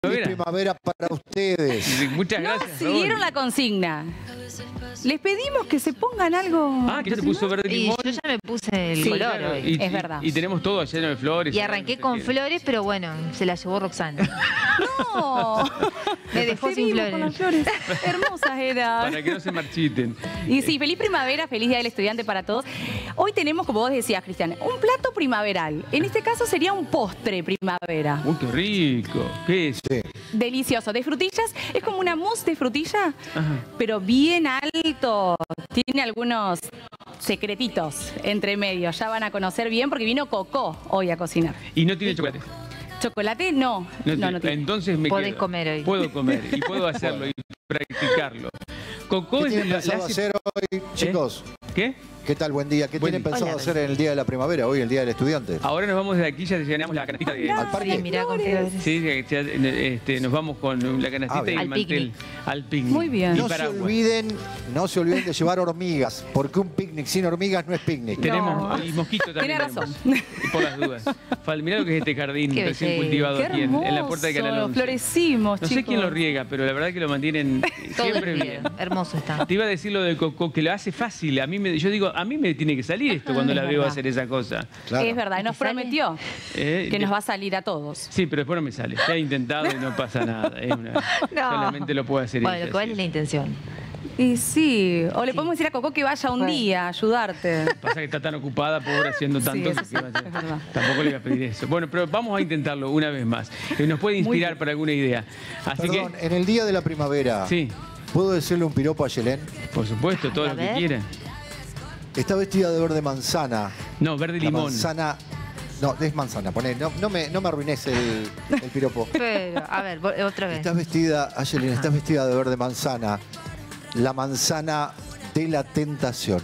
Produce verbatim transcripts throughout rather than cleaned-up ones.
primavera para ustedes. Muchas No gracias. siguieron Raúl. la consigna. Les pedimos que se pongan algo. Ah, que ya se puso verde Y limón. yo ya me puse el Sí, color Claro, hoy. y, es y- verdad. Y tenemos todo lleno de flores. Y arranqué con flores, pero bueno, se la llevó Roxana. No. Me dejó sin Seguimos con las flores. flores. Hermosas eran. Para que no se marchiten. Y sí, feliz primavera, feliz Día del Estudiante para todos. Hoy tenemos, como vos decías, Cristian, un plato primaveral. En este caso sería un postre primavera. Uy, qué rico. ¿Qué es? Sí. Delicioso. De frutillas, es como una mousse de frutilla, Ajá. pero bien alto. Tiene algunos secretitos entre medio. Ya van a conocer bien porque vino Coco hoy a cocinar. Y no tiene chocolate. ¿Chocolate? No. No, tiene- no tiene. Entonces me Podés quedo. comer hoy. Puedo comer y puedo hacerlo y practicarlo. Coco ¿Qué es tienen la- pensado la hace- hacer hoy, chicos? ¿Qué? ¿Qué tal? Buen día. ¿Qué Buen tienen día. pensado Hola, hacer en el Día de la Primavera, hoy, el Día del Estudiante? Ahora nos vamos de aquí, ya llenamos la canastita de... ¿Al parque? Sí, mirá con flores. Sí, ya, este, nos vamos con la Ah, canastita y bien. el Al mantel picnic. al picnic. Muy bien. Y No se paraguas. olviden, no se olviden de llevar hormigas, porque un picnic sin hormigas no es picnic. Tenemos, No. y mosquito también. Tiene tenemos. razón. Y por las dudas. Fal, mirá lo que es este jardín Qué recién belleza. cultivado Qué aquí en, en la puerta de hermoso, Canal once. florecimos, No sé chicos. quién lo riega, pero la verdad que lo mantienen Todo siempre el bien. día. Hermoso está. Te iba a decir lo del Coco, que lo hace fácil. A mí me, yo digo, a mí me tiene que salir esto cuando es la veo verdad. hacer esa cosa. Claro. Es verdad, y nos ¿Te sale? prometió Eh, que de- nos va a salir a todos. Sí, pero después no me sale. Se ha intentado y no pasa nada. Es una- No. Solamente lo puede hacer Bueno, ella, lo cual sí. es la intención. Y sí, o le Sí. podemos decir a Coco que vaya un Bueno. día a ayudarte. Pasa que está tan ocupada, pobre, haciendo Sí, tanto. eso que sí, va a hacer- es verdad. Tampoco le voy a pedir eso. Bueno, pero vamos a intentarlo una vez más. Que nos puede inspirar bien. para alguna idea. Así Perdón, que, en el Día de la Primavera, sí, ¿puedo decirle un piropo a Yelén? por supuesto, todo A lo que ver. quiera. Está vestida de verde manzana. No, verde La limón. manzana... No, es manzana, poné, no, no, me, no me arruines el, el piropo. Pero, a ver, vo- otra vez. Estás vestida, Ayelén, estás vestida de verde manzana. La manzana de la tentación.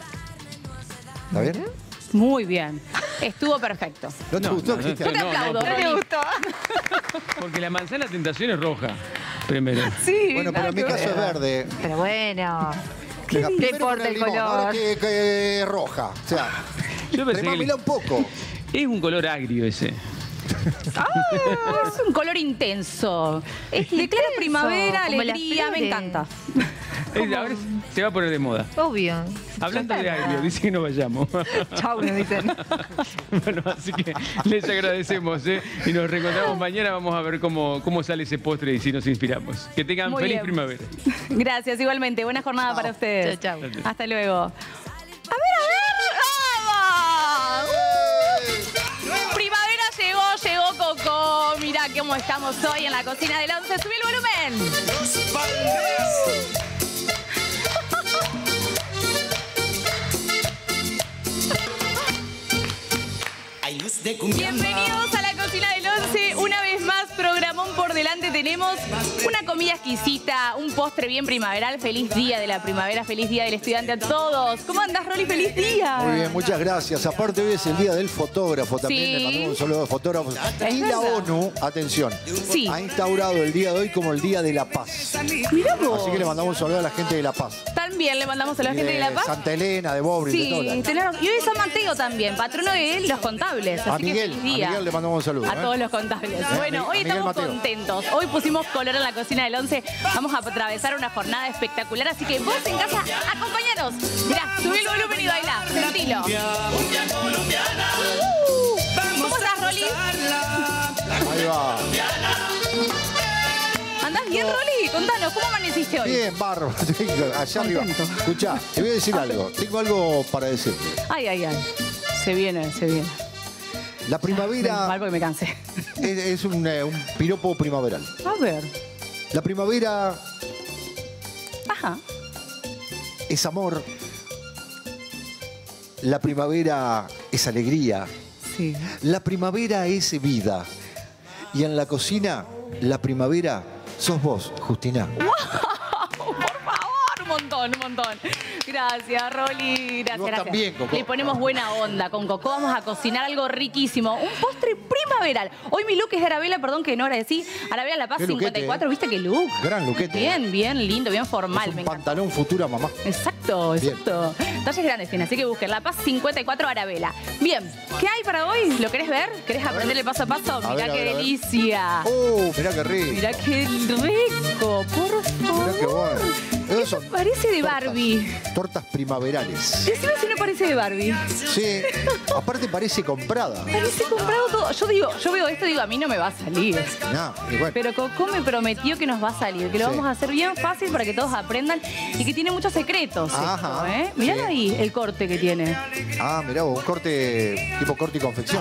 ¿Está bien? Muy bien. Estuvo perfecto. ¿No te No, gustó, no, Cristian? Yo te aplaudo, porque- Ronnie. Porque la manzana tentación es roja, primero. Sí, Bueno, pero en mi caso es verde. Pero bueno. Venga, ¿Qué primero importa con el limón, color? ahora que, que es roja. O sea, Yo pensé que remámela un poco. es un color agrio ese. Ah, es un color intenso. Es de clara intenso, primavera, como las alegría, me flores. encanta. Es- ahora se va a poner de moda. Obvio. Hablando Ya de está. agrio, dice que no vayamos. Chau, me dicen. Bueno, así que les agradecemos, ¿eh? Y nos reencontramos mañana. Vamos a ver cómo, cómo sale ese postre y si nos inspiramos. Que tengan Muy feliz bien. primavera. Gracias, igualmente. Buena jornada Chao. para ustedes. Chao, chao. Hasta luego. A ver, a ver. ¡Vamos! Primavera llegó, llegó Coco. Mirá cómo estamos hoy en la cocina del once. Subí el volumen. Bienvenidos a la cocina del once. Una vez más, programón por delante. Tenemos una comida exquisita, un postre bien primaveral. Feliz día de la primavera, feliz día del estudiante a todos. ¿Cómo andás, Rolly? ¡Feliz día! Muy bien, muchas gracias. Aparte hoy es el día del fotógrafo también. Sí. Le mandamos un saludo de fotógrafos. Es Y la verdad. ONU, atención, Sí. ha instaurado el día de hoy como el Día de la Paz. Mirá vos. Así que le mandamos un saludo a la gente de La Paz. También le mandamos a la Y gente de La Paz. Santa Elena, de Bobri, de Sí, todas las- tenés razón. Y hoy es San Mateo también, patrono de los contables. Así A que Miguel, feliz a día. Miguel le mandamos un saludo. A ¿eh? todos los contables. Bueno, A hoy Miguel estamos Mateo. contentos. Hoy pusimos color en la cocina del once. Vamos a atravesar una jornada espectacular. Así que vos en casa, acompañanos. Mirá, subí el volumen y bailá. Sentilo. Uh, ¿Cómo estás, Rolly? Ahí va. ¿Andás bien, Rolly? Contanos, ¿cómo amaneciste hoy? Bien, bárbaro. Allá arriba. Contento. Escuchá, te voy a decir algo. Tengo algo para decirte. Ay, ay, ay. Se viene, se viene. La Menos mal primavera porque me cansé. es, es un, eh, un piropo primaveral. A ver. La primavera Ajá. es amor. La primavera es alegría. Sí. La primavera es vida. Y en la cocina, la primavera sos vos, Justina. Por favor, un montón, un montón. Gracias, Rolly. Gracias, vos gracias. también, Coco. Le ponemos buena onda con Coco. Vamos a cocinar algo riquísimo. Un postre primavera. primaveral. Hoy mi look es de Arabella, perdón que no agradecí. Arabella La Paz Qué luquete, cincuenta y cuatro, ¿eh? ¿viste qué look? Gran luquete. Bien, bien lindo, bien formal. Es me un encanta. pantalón futura mamá. Exacto, Bien. exacto. Talles grandes tiene, así que busquen La Paz cincuenta y cuatro Arabella. Bien, ¿qué hay para hoy? ¿Lo querés ver? ¿Querés aprender el paso a paso? A Mirá ver, a qué ver, a ver. delicia. Oh, mirá qué rico. Mirá qué rico, por favor. Mirá qué bueno. Esos son Parece de tortas, Barbie. Tortas primaverales. Decime si no parece de Barbie. Sí. Aparte parece comprada. Parece comprado todo. Yo digo, yo veo esto y digo, a mí no me va a salir. No, y bueno. Pero Coco me prometió que nos va a salir, que lo Sí. vamos a hacer bien fácil para que todos aprendan y que tiene muchos secretos. Ajá. Esto, ¿eh? Mirá Sí. ahí el corte que tiene. Ah, mirá vos, un corte tipo corte y confección.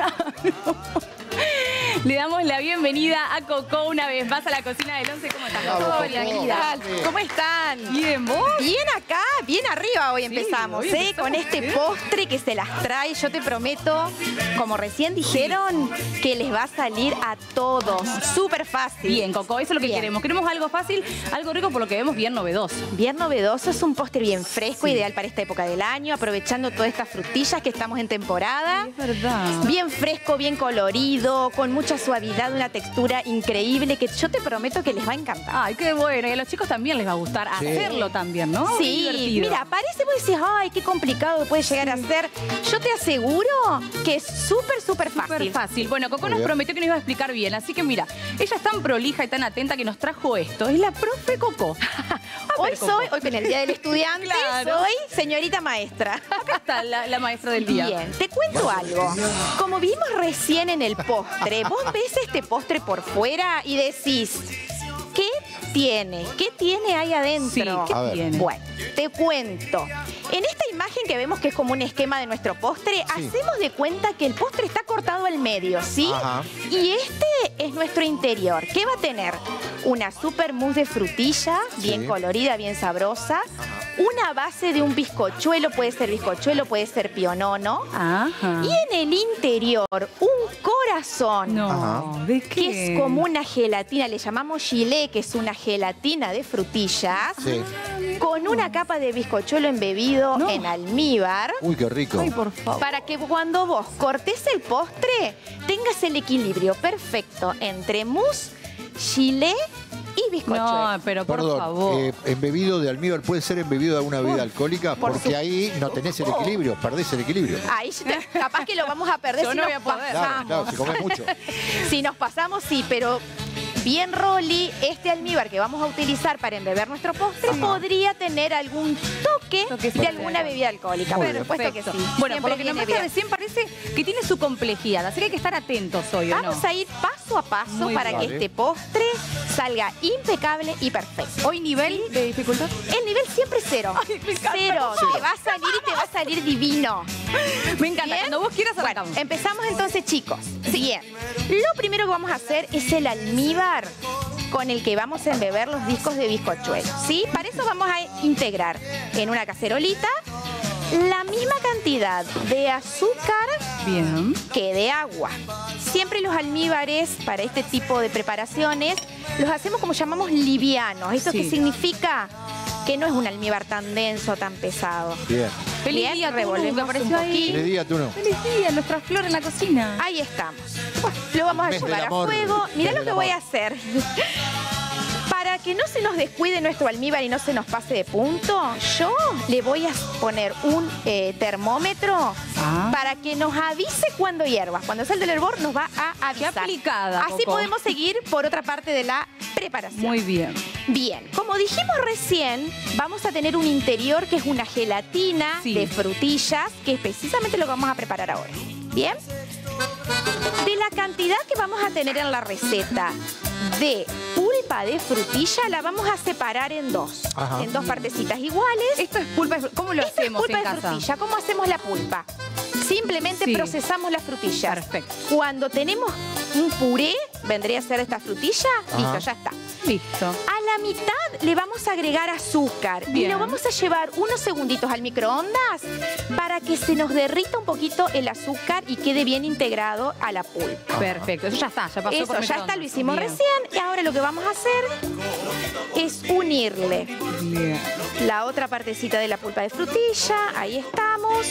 Le damos la bienvenida a Coco una vez más a la cocina del once. ¿Cómo estás, Bravo, Coco? Coco. Bienvenida. Bien. ¿Cómo están? Bien, ¿vos? Bien acá, bien arriba hoy empezamos, hoy ¿eh? empezamos Con este bien. postre que se las trae, yo te prometo, como recién dijeron, que les va a salir a todos. Súper fácil. Bien, Coco, eso es lo que Bien. queremos. Queremos algo fácil, algo rico, por lo que vemos bien novedoso. Bien novedoso, es un postre bien fresco, ideal para esta época del año, aprovechando todas estas frutillas que estamos en temporada. Es verdad. Bien fresco, bien colorido, con mucha suavidad, una textura increíble que yo te prometo que les va a encantar. Ay, qué bueno. Y a los chicos también les va a gustar Sí. hacerlo también, ¿no? Es Sí, divertido. mira, parece, vos decís, ay, qué complicado puede llegar a ser. Yo te aseguro que es súper, súper Súper fácil. fácil. Bueno, Coco Muy nos bien. prometió que nos iba a explicar bien, así que mira, ella es tan prolija y tan atenta que nos trajo esto. Es la profe Coco. A Hoy ver, Coco. soy, hoy en el Día del Estudiante, Claro. soy señorita maestra. Acá está la, la maestra del día. Bien, te cuento algo. Como vimos recién en el postre, vos ves este postre por fuera y decís, ¿qué tiene? ¿Qué tiene ahí adentro? Sí, ¿qué A ver. tiene? Bueno, te cuento. En esta imagen que vemos que es como un esquema de nuestro postre, hacemos de cuenta que el postre está cortado al medio, ¿sí? Ajá. Y este es nuestro interior. ¿Qué va a tener? Una super mousse de frutilla, bien Sí. colorida, bien sabrosa. Una base de un bizcochuelo, puede ser bizcochuelo, puede ser pionono. Ajá. Y en el interior, un corazón. No, Ajá. ¿de qué? Que es como una gelatina, le llamamos gilet, que es una gelatina de frutillas, Sí. con una capa de bizcochuelo embebido No. en almíbar, Uy, qué rico. Ay, por favor. para que cuando vos cortes el postre, tengas el equilibrio perfecto entre mousse, gilet y bizcochuelo. No, pero por Perdón, favor. eh, embebido de almíbar, ¿puede ser embebido de alguna bebida alcohólica? por Porque su- ahí no tenés el equilibrio, perdés el equilibrio. Ahí ya te- capaz que lo vamos a perder Yo si no nos voy a poder. Claro, pasamos. claro, si comés mucho. Si nos pasamos, sí, pero bien Rolly, este almíbar que vamos a utilizar para embeber nuestro postre podría tener algún toque Toquecito. de alguna bebida alcohólica. Muy Por bien. supuesto que Perfecto. sí. Bueno, Siempre por lo que nos viene muestra bien. recién parece que tiene su complejidad, así que hay que estar atentos hoy, ¿o no? Vamos a ir paso a paso Muy para bien. que este postre salga impecable y perfecto. Hoy nivel de dificultad. El nivel siempre es cero. Ay, me encanta. Cero. Te va a salir y te va a salir divino. Me encanta. Bien. Cuando vos quieras Bueno, arrancamos. empezamos entonces, chicos. Bien. Lo primero que vamos a hacer es el almíbar con el que vamos a embeber los discos de bizcochuelo, ¿sí? Para eso vamos a integrar en una cacerolita la misma cantidad de azúcar Bien. que de agua. Siempre los almíbares para este tipo de preparaciones los hacemos como llamamos livianos. ¿Eso Sí. qué significa? Que no es un almíbar tan denso, tan pesado. Bien. Feliz Bien, día, Tunu, revolvemos que un apareció ahí. poquito. Le diga tú no. Feliz día, nuestra flor en la cocina. Ahí estamos. Lo vamos a Mes del llevar a amor. fuego. Mirá Mes lo del que voy a amor. hacer. Para que no se nos descuide nuestro almíbar y no se nos pase de punto, yo le voy a poner un eh, termómetro Ah. para que nos avise cuando hierva. Cuando salga el hervor nos va a Qué avisar. aplicada, Así Coco. podemos seguir por otra parte de la preparación. Muy bien. Bien, como dijimos recién, vamos a tener un interior que es una gelatina Sí. de frutillas, que es precisamente lo que vamos a preparar ahora. ¿Bien? De la cantidad que vamos a tener en la receta de pulpa de frutilla, la vamos a separar en dos. Ajá. En dos partecitas iguales. Esto es pulpa de fru- ¿Cómo lo Esto es hacemos pulpa en de casa? frutilla. ¿Cómo hacemos la pulpa? Simplemente Sí. procesamos las frutillas. Perfecto. Cuando tenemos un puré, vendría a ser esta frutilla, Ajá. listo, ya está. Listo. A la la mitad le vamos a agregar azúcar. Bien. Y lo vamos a llevar unos segunditos al microondas para que se nos derrita un poquito el azúcar y quede bien integrado a la pulpa. Perfecto, eso ya está, ya pasó Eso, por ya microondas. está, lo hicimos Bien. recién. Y ahora lo que vamos a hacer es unirle Bien. la otra partecita de la pulpa de frutilla. Ahí estamos.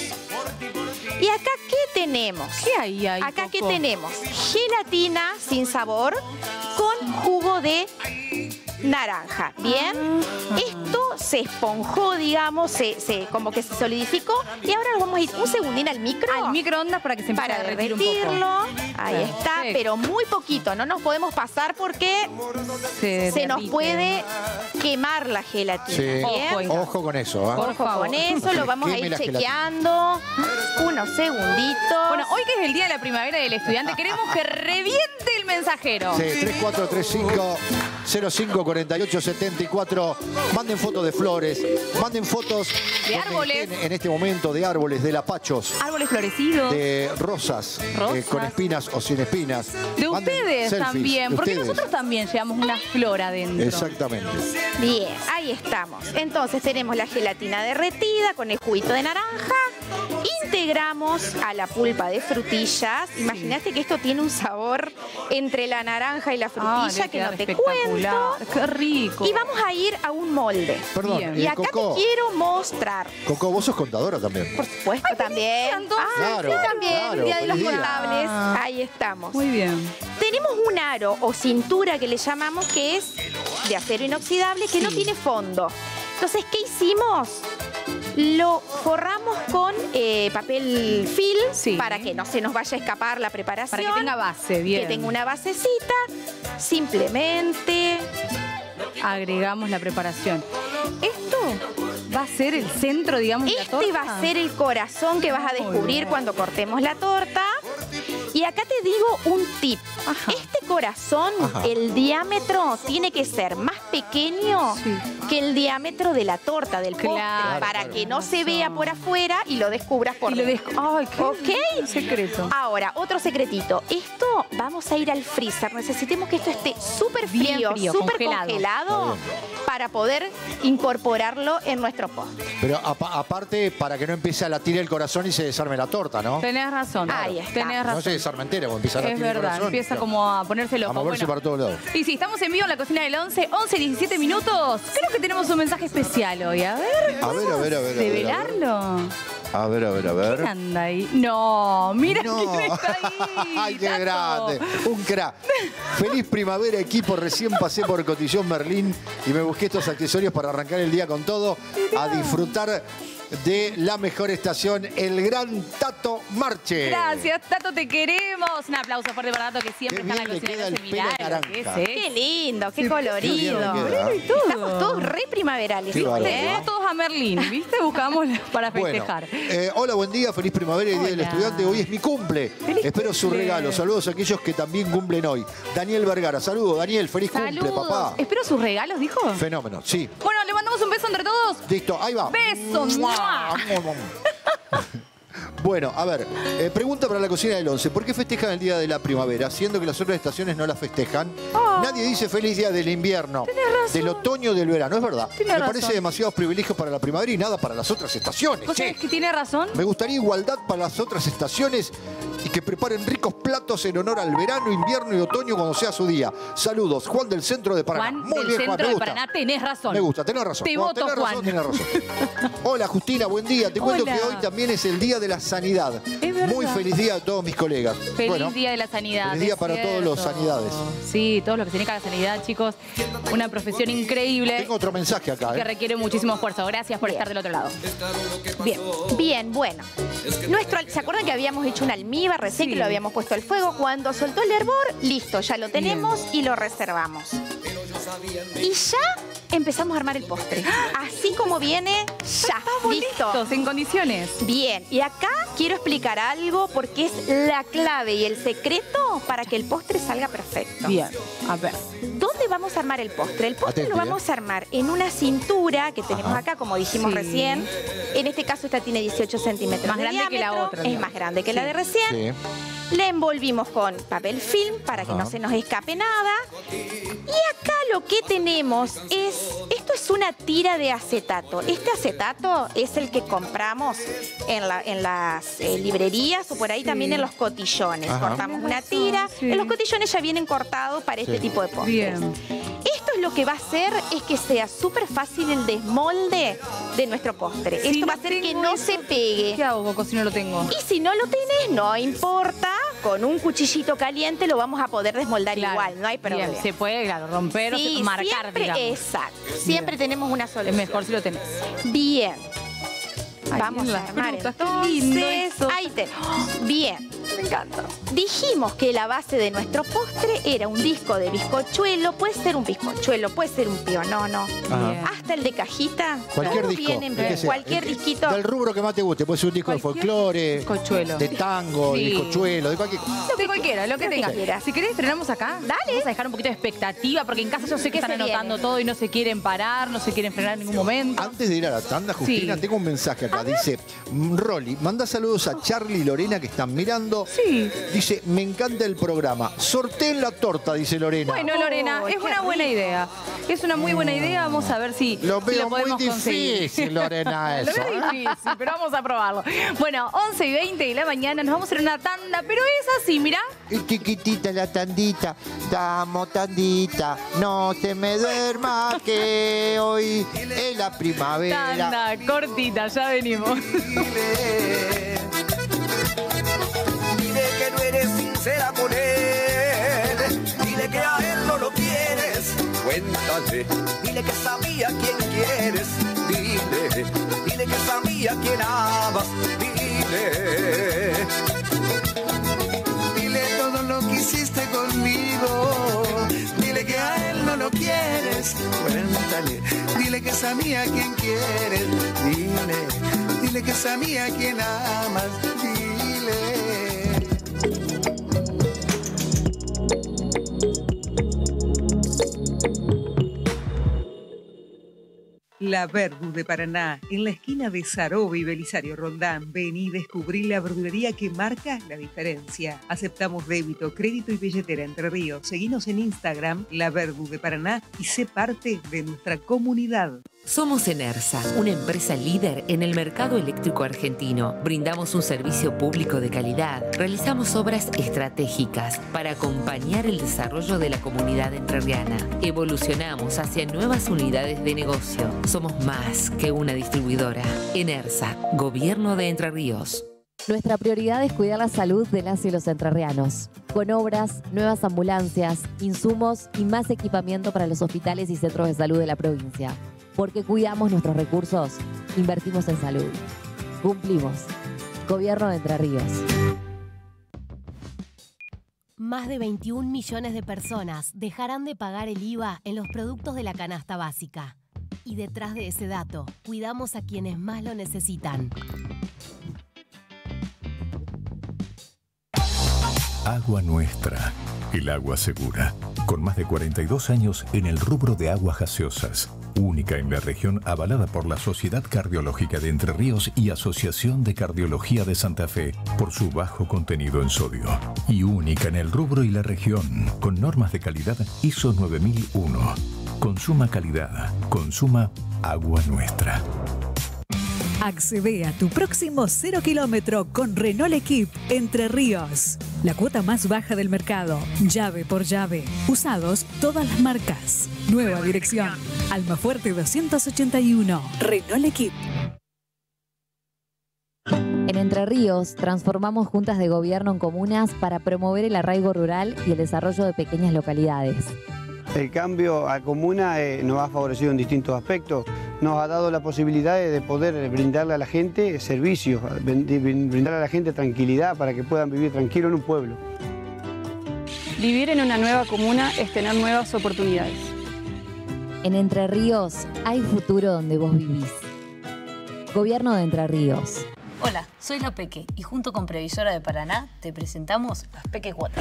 ¿Y acá qué tenemos? ¿Qué hay ahí, Acá qué Coco? tenemos gelatina sin sabor con jugo de naranja. Bien, Ah. esto se esponjó, digamos, se, se- como que se solidificó y ahora lo vamos a ir un segundín al micro. Al microondas para que se empiece Para a derretir un derretirlo. poco. Ahí está, Perfecto. pero muy poquito. No nos podemos pasar porque Se, se nos derrite. puede quemar la gelatina. Sí. Bien. Ojo, Inga. Ojo con eso, ¿eh? Por Ojo favor. con eso, lo vamos a Queme ir la gelatina. chequeando. Unos segunditos. Bueno, hoy que es el día de la primavera del estudiante, queremos que reviente el mensajero. Sí, tres cuatro tres cinco cero cinco cuatro ocho siete cuatro. Manden fotos de flores, manden fotos De donde árboles. estén en este momento de árboles, de lapachos, Árboles florecidos. de rosas, Rosas. eh, con espinas o sin espinas. De Manden ustedes selfies, también, de porque ustedes. nosotros también llevamos una flor adentro. Exactamente. Bien, ahí estamos. Entonces tenemos la gelatina derretida con el juguito de naranja. Integramos a la pulpa de frutillas. Imagínate que esto tiene un sabor entre la naranja y la Ah, frutilla le que queda no te espectacular. cuento. Qué rico. Y vamos a ir a un molde. Perdón, Bien. eh, Y acá Coco, te quiero mostrar. Coco, vos sos contadora también. Por supuesto, también. entonces. Ah, Claro, sí, también. claro, Día de los feliz día. contables. Ah. Ahí estamos. Muy bien. Tenemos un aro o cintura que le llamamos que es de acero inoxidable que no Sí. tiene fondo. Entonces, ¿qué hicimos? Lo forramos con eh, papel film Sí. para que no se nos vaya a escapar la preparación. Para que tenga base, bien. Que tenga una basecita. Simplemente. Agregamos la preparación. Esto va a ser el centro, digamos, de la torta. Este va a ser el corazón que vas a Muy descubrir bien. cuando cortemos la torta. Y acá te digo un tip. Ajá. Este corazón, Ajá. el diámetro tiene que ser más pequeño Sí. que el diámetro de la torta, del postre, Claro, para claro. que no se vea por afuera y lo descubras por Y lo dentro. dejo. Ay, qué ¿Ok? secreto. Ahora, otro secretito. Esto vamos a ir al freezer. Necesitemos que esto esté súper Bien frío, frío, súper congelado. congelado, para poder incorporarlo en nuestro postre. Pero apa- aparte, para que no empiece a latir el corazón y se desarme la torta, ¿no? Tenés razón. Ahí está. Tenés No razón. se desarme entera, porque empieza a latir Es el verdad, corazón. empieza claro, como a ponerse a loco. moverse Bueno, para todos lados. y sí, estamos en vivo en la cocina del once, once, diecisiete minutos. Creo que tenemos un mensaje especial hoy. A ver, A ver, a ver, a ver. a ver, a ver. ¿develarlo? A ver, a ver, a ver. ¿Quién anda ahí? No, mira No. quién está ahí. ¡Ay, qué Tato. grande! Un crack. Feliz primavera, equipo. Recién pasé por Cotillón Merlín y me busqué estos accesorios para arrancar el día con todo. A disfrutar de la mejor estación, el gran Tato Marche. Gracias, Tato, te queremos. Un aplauso fuerte para Tato, que siempre Qué está en la bien le cocina. queda del el once. pelo Mirá lo que es, naranja. ¿eh? Qué lindo, qué Sí, colorido. qué bien le queda. Y todo. Estamos todos re primaverales, Qué ¿viste? bárbaro. Fuimos todos a Merlín, ¿viste? Buscamos para Bueno, festejar. eh, hola, buen día, feliz primavera y Día del Hola. Estudiante. Hoy es mi cumple. Feliz Espero su cumple. regalo. Saludos a aquellos que también cumplen hoy. Daniel Vergara, saludos, Daniel, feliz cumple, Saludos. papá. Espero sus regalos, dijo. Fenómeno, sí. Bueno, le mandamos un beso entre todos. Listo, ahí va. Beso. ¡Mua! Bueno, a ver, eh, pregunta para la cocina del once. ¿Por qué festejan el Día de la Primavera, siendo que las otras estaciones no la festejan? Nadie dice feliz día del invierno, del otoño, del verano. Es verdad. Tiene Me razón. parece demasiados privilegios para la primavera y nada para las otras estaciones. ¿Vos che. sabés que tiene razón? Me gustaría igualdad para las otras estaciones y que preparen ricos platos en honor al verano, invierno y otoño cuando sea su día. Saludos, Juan del Centro de Paraná. Juan Muy del bien, centro Juan, me de gusta. Paraná, tenés razón. Me gusta, tenés razón. Te No, voto, tenés razón, Juan. tenés razón. Hola, Justina, buen día. Te cuento Hola. que hoy también es el Día de la Sanidad. Es verdad. Muy feliz día a todos mis colegas. Feliz Bueno, Día de la Sanidad. feliz día es para todos los cierto. sanidades. Sí, todos los que se dedican a la sanidad, chicos. Una profesión increíble tengo otro mensaje acá. que ¿eh? requiere muchísimo esfuerzo. Gracias por Bien. estar del otro lado. Bien, bien, bueno. Nuestro, ¿se acuerdan que habíamos hecho un almíbar recién Sí. que lo habíamos puesto al fuego? Cuando soltó el hervor, listo, ya lo tenemos y lo reservamos. Y ya empezamos a armar el postre. Así como viene, ya, listo. Listos, en condiciones. Bien, y acá quiero explicar algo porque es la clave y el secreto para que el postre salga perfecto. Bien, a ver. ¿Dónde vamos a armar el postre? El postre Atenti, lo vamos a armar en una cintura que tenemos Ajá. acá, como dijimos Sí. recién. En este caso esta tiene dieciocho centímetros Más de grande que la diámetro, otra, Es digamos. más grande que la Sí. de recién. Sí. La envolvimos con papel film para que Ajá. no se nos escape nada. Y acá lo que tenemos es, esto es una tira de acetato. Este acetato es el que compramos en, la, en las eh, librerías o por ahí Sí. también en los cotillones. Ajá. Cortamos una Tienes tira. razón, sí. En los cotillones ya vienen cortados para este Sí. tipo de postres. Bien. Esto es lo que va a hacer es que sea súper fácil el desmolde de nuestro postre. Si Esto no va a hacer que tengo no eso, se pegue. ¿Qué hago, Coco, si no lo tengo? Y si no lo tenés, no importa. Con un cuchillito caliente lo vamos a poder desmoldar Claro. igual, no hay problema. Bien, se puede, claro, romper o Sí, se- marcar, siempre, digamos. exacto. Siempre tenemos una solución. Es mejor si lo tenés. Bien. Ay, Vamos bien a las armar frutas, qué entonces. lindo esto. Ahí tenemos. Bien. Me encanta. Dijimos que la base de nuestro postre era un disco de bizcochuelo. Puede ser un bizcochuelo, puede ser un pionono. Ajá. Hasta el de cajita. Cualquier todos disco. vienen el bien. que sea. Cualquier El- disquito. Del rubro que más te guste. Puede ser un disco de Cualquier folclore, bizcochuelo. de tango, de Sí. bizcochuelo, de cualquier cosa. Lo que cualquiera, lo que Lo que tengas. quieras. Si querés, frenamos acá. Dale. Vamos a dejar un poquito de expectativa, porque en casa yo sé que ¿Qué están se anotando viene? todo y no se quieren parar, no se quieren frenar en ningún momento. Antes de ir a la tanda, Justina, Sí. tengo un mensaje acá. Dice, mm, Rolly, manda saludos a Charlie y Lorena que están mirando. Sí. Dice, me encanta el programa. Sorteen la torta, dice Lorena. Bueno, Lorena, Oh, es qué una buena rico. idea. Es una muy buena idea. Vamos a ver si Lo si veo muy podemos conseguir. difícil, Lorena, Lo eso. veo difícil, pero vamos a probarlo. Bueno, once y veinte de la mañana, nos vamos a hacer una tanda, pero es así, mirá. Es chiquitita la tandita, damos tandita, no se me duerma que hoy es la primavera. Tanda cortita, ya venimos. Dile, dile que no eres sincera con él. Dile que a él no lo quieres. Cuéntale. Dile que sabía quién quieres. Dile, dile que sabía quién amas. Dile. Dile todo lo que hiciste conmigo. Dile que a él no lo quieres. Cuéntale. Dile que sabía quién quieres. Dile. Dile que sabía quién amas. Dile. La Verdu de Paraná, en la esquina de Sarobe y Belisario Roldán. Ven y descubrí la verdulería que marca la diferencia. Aceptamos débito, crédito y billetera Entre Ríos. Seguinos en Instagram, La Verdu de Paraná, y sé parte de nuestra comunidad. Somos Enersa, una empresa líder en el mercado eléctrico argentino. Brindamos un servicio público de calidad. Realizamos obras estratégicas para acompañar el desarrollo de la comunidad entrerriana. Evolucionamos hacia nuevas unidades de negocio. Somos más que una distribuidora. Enersa, Gobierno de Entre Ríos. Nuestra prioridad es cuidar la salud de las y los entrerrianos, con obras, nuevas ambulancias, insumos y más equipamiento para los hospitales y centros de salud de la provincia. Porque cuidamos nuestros recursos, invertimos en salud. Cumplimos. Gobierno de Entre Ríos. Más de veintiún millones de personas dejarán de pagar el I V A en los productos de la canasta básica. Y detrás de ese dato, cuidamos a quienes más lo necesitan. Agua Nuestra, el agua segura. Con más de cuarenta y dos años en el rubro de aguas gaseosas. Única en la región, avalada por la Sociedad Cardiológica de Entre Ríos y Asociación de Cardiología de Santa Fe por su bajo contenido en sodio. Y única en el rubro y la región, con normas de calidad I S O nueve mil uno. Consuma calidad, consuma Agua Nuestra. Accede a tu próximo cero kilómetro con Renault Equip Entre Ríos. La cuota más baja del mercado, llave por llave. Usados todas las marcas. Nueva dirección, Almafuerte doscientos ochenta y uno. Renault Equip. En Entre Ríos, transformamos juntas de gobierno en comunas para promover el arraigo rural y el desarrollo de pequeñas localidades. El cambio a comuna eh, nos ha favorecido en distintos aspectos. Nos ha dado la posibilidad de poder brindarle a la gente servicios, brindarle a la gente tranquilidad para que puedan vivir tranquilo en un pueblo. Vivir en una nueva comuna es tener nuevas oportunidades. En Entre Ríos hay futuro donde vos vivís. Gobierno de Entre Ríos. Hola, soy la Peque y junto con Previsora de Paraná te presentamos las Peque Cuotas.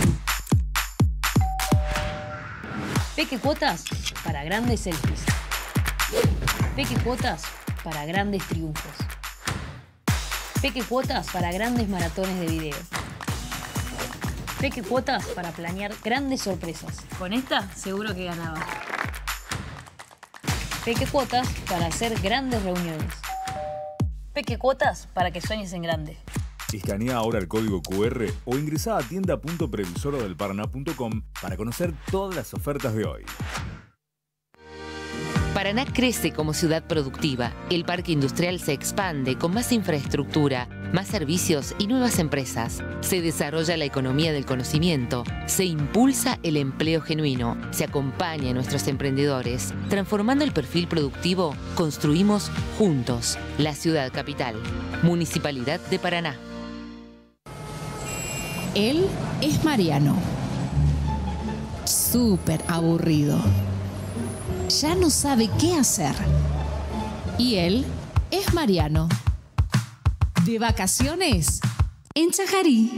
Peque Cuotas para grandes selfies. Peque Cuotas para grandes triunfos. Peque Cuotas para grandes maratones de video. Peque Cuotas para planear grandes sorpresas. Con esta, seguro que ganaba. Peque Cuotas para hacer grandes reuniones. Peque Cuotas para que sueñes en grande. Escanea ahora el código cu erre o ingresá a tienda punto previsora del paraná punto com para conocer todas las ofertas de hoy. Paraná crece como ciudad productiva. El parque industrial se expande con más infraestructura, más servicios y nuevas empresas. Se desarrolla la economía del conocimiento, se impulsa el empleo genuino, se acompaña a nuestros emprendedores. Transformando el perfil productivo, construimos juntos la ciudad capital. Municipalidad de Paraná. Él es Mariano. Súper aburrido. Ya no sabe qué hacer. Y él es Mariano. De vacaciones en Chajarí.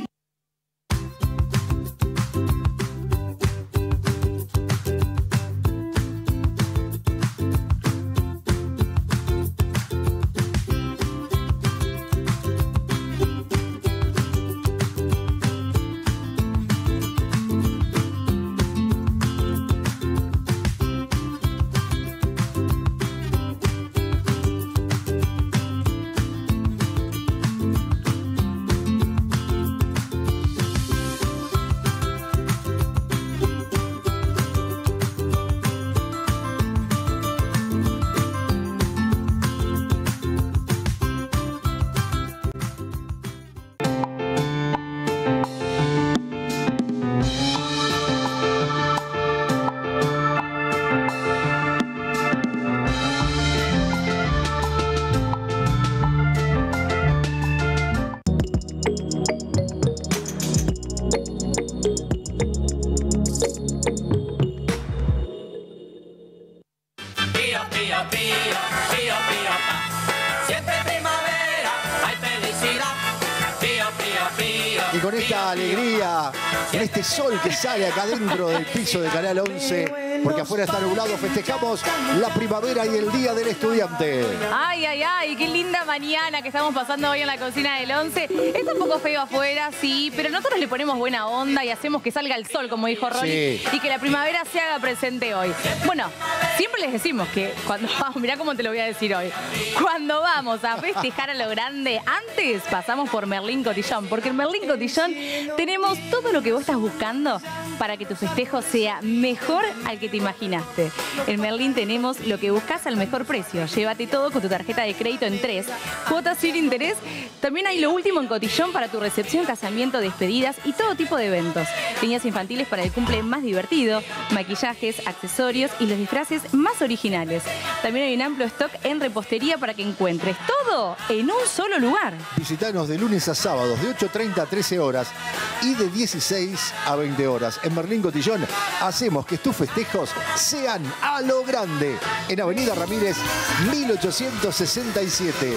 Y con esta alegría, en este sol que sale acá dentro del piso de Canal once, porque afuera está nublado, festejamos la primavera y el Día del Estudiante. Ay, ay, ay, qué linda mañana que estamos pasando hoy en la cocina del once. Está un poco feo afuera, sí, pero nosotros le ponemos buena onda y hacemos que salga el sol, como dijo Ronnie, Sí. y que la primavera se haga presente hoy. Bueno, siempre les decimos que cuando vamos, mirá cómo te lo voy a decir hoy, cuando vamos a festejar a lo grande, antes pasamos por Merlín Cotillón, porque en Merlín Cotillón tenemos todo lo que vos estás buscando para que tu festejo sea mejor al que te imaginaste. En Merlín tenemos lo que buscas al mejor precio. Llévate todo con tu tarjeta de crédito en tres, cuotas sin interés. También hay lo último en Cotillón para tu recepción, casamiento, despedidas y todo tipo de eventos. Líneas infantiles para el cumple más divertido, maquillajes, accesorios y los disfraces más originales. También hay un amplio stock en repostería para que encuentres todo en un solo lugar. Visitanos de lunes a sábados de ocho treinta a trece horas y de dieciséis a veinte horas. En Merlín Cotillón hacemos que tus festejos sean a lo grande. En Avenida Ramírez mil ochocientos sesenta y siete.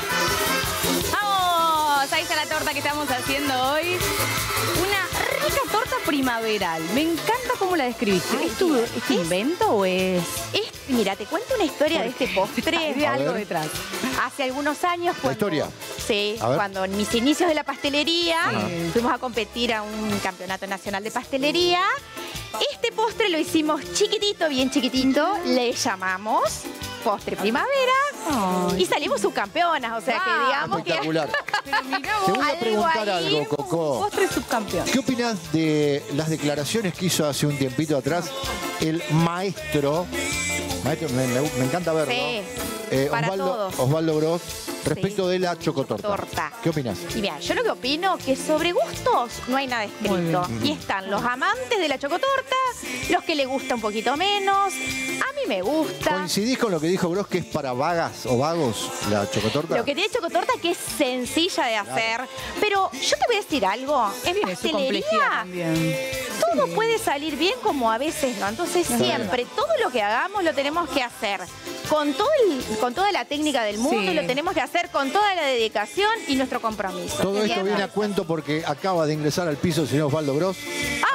¡Vamos! Ahí está la torta que estamos haciendo hoy. Una rica torta primaveral. Me encanta cómo la describiste. Ay, ¿Es tu, ¿es tu invento o es...? Es, mira, te cuento una historia de este postre. Hay A algo ver. detrás. Hace algunos años, ¿La cuando, historia? sí, A ver. cuando en mis inicios de la pastelería, Sí. fuimos a competir a un campeonato nacional de pastelería. Este postre lo hicimos chiquitito, bien chiquitito, le llamamos postre primavera y salimos subcampeonas, o sea que digamos que... Espectacular. Pero mirá Te vos. voy a algo preguntar ahí, algo, Coco. Postre subcampeón. ¿Qué opinas de las declaraciones que hizo hace un tiempito atrás el maestro? Maestro, me, me- me encanta verlo. Sí, Eh, para Osvaldo, todos. Osvaldo Gross, respecto de la chocotorta. Torta. ¿Qué opinas? Y mira, yo lo que opino que sobre gustos no hay nada escrito. Y están los amantes de la chocotorta, los que le gusta un poquito menos. A mí me gusta. ¿Coincidís con lo que dijo Gross, que es para vagas o vagos la chocotorta? Lo que tiene chocotorta que es sencilla de hacer. Pero yo te voy a decir algo. En Tiene su complejidad pastelería también. todo puede salir bien como a veces no. Entonces siempre, todo lo que hagamos lo tenemos que hacer con, todo el- con toda la técnica del mundo Sí. y lo tenemos que hacer con toda la dedicación y nuestro compromiso. Todo esto ¿Entiendes? viene a cuento porque acaba de ingresar al piso el señor Osvaldo Gross. ¡Ah!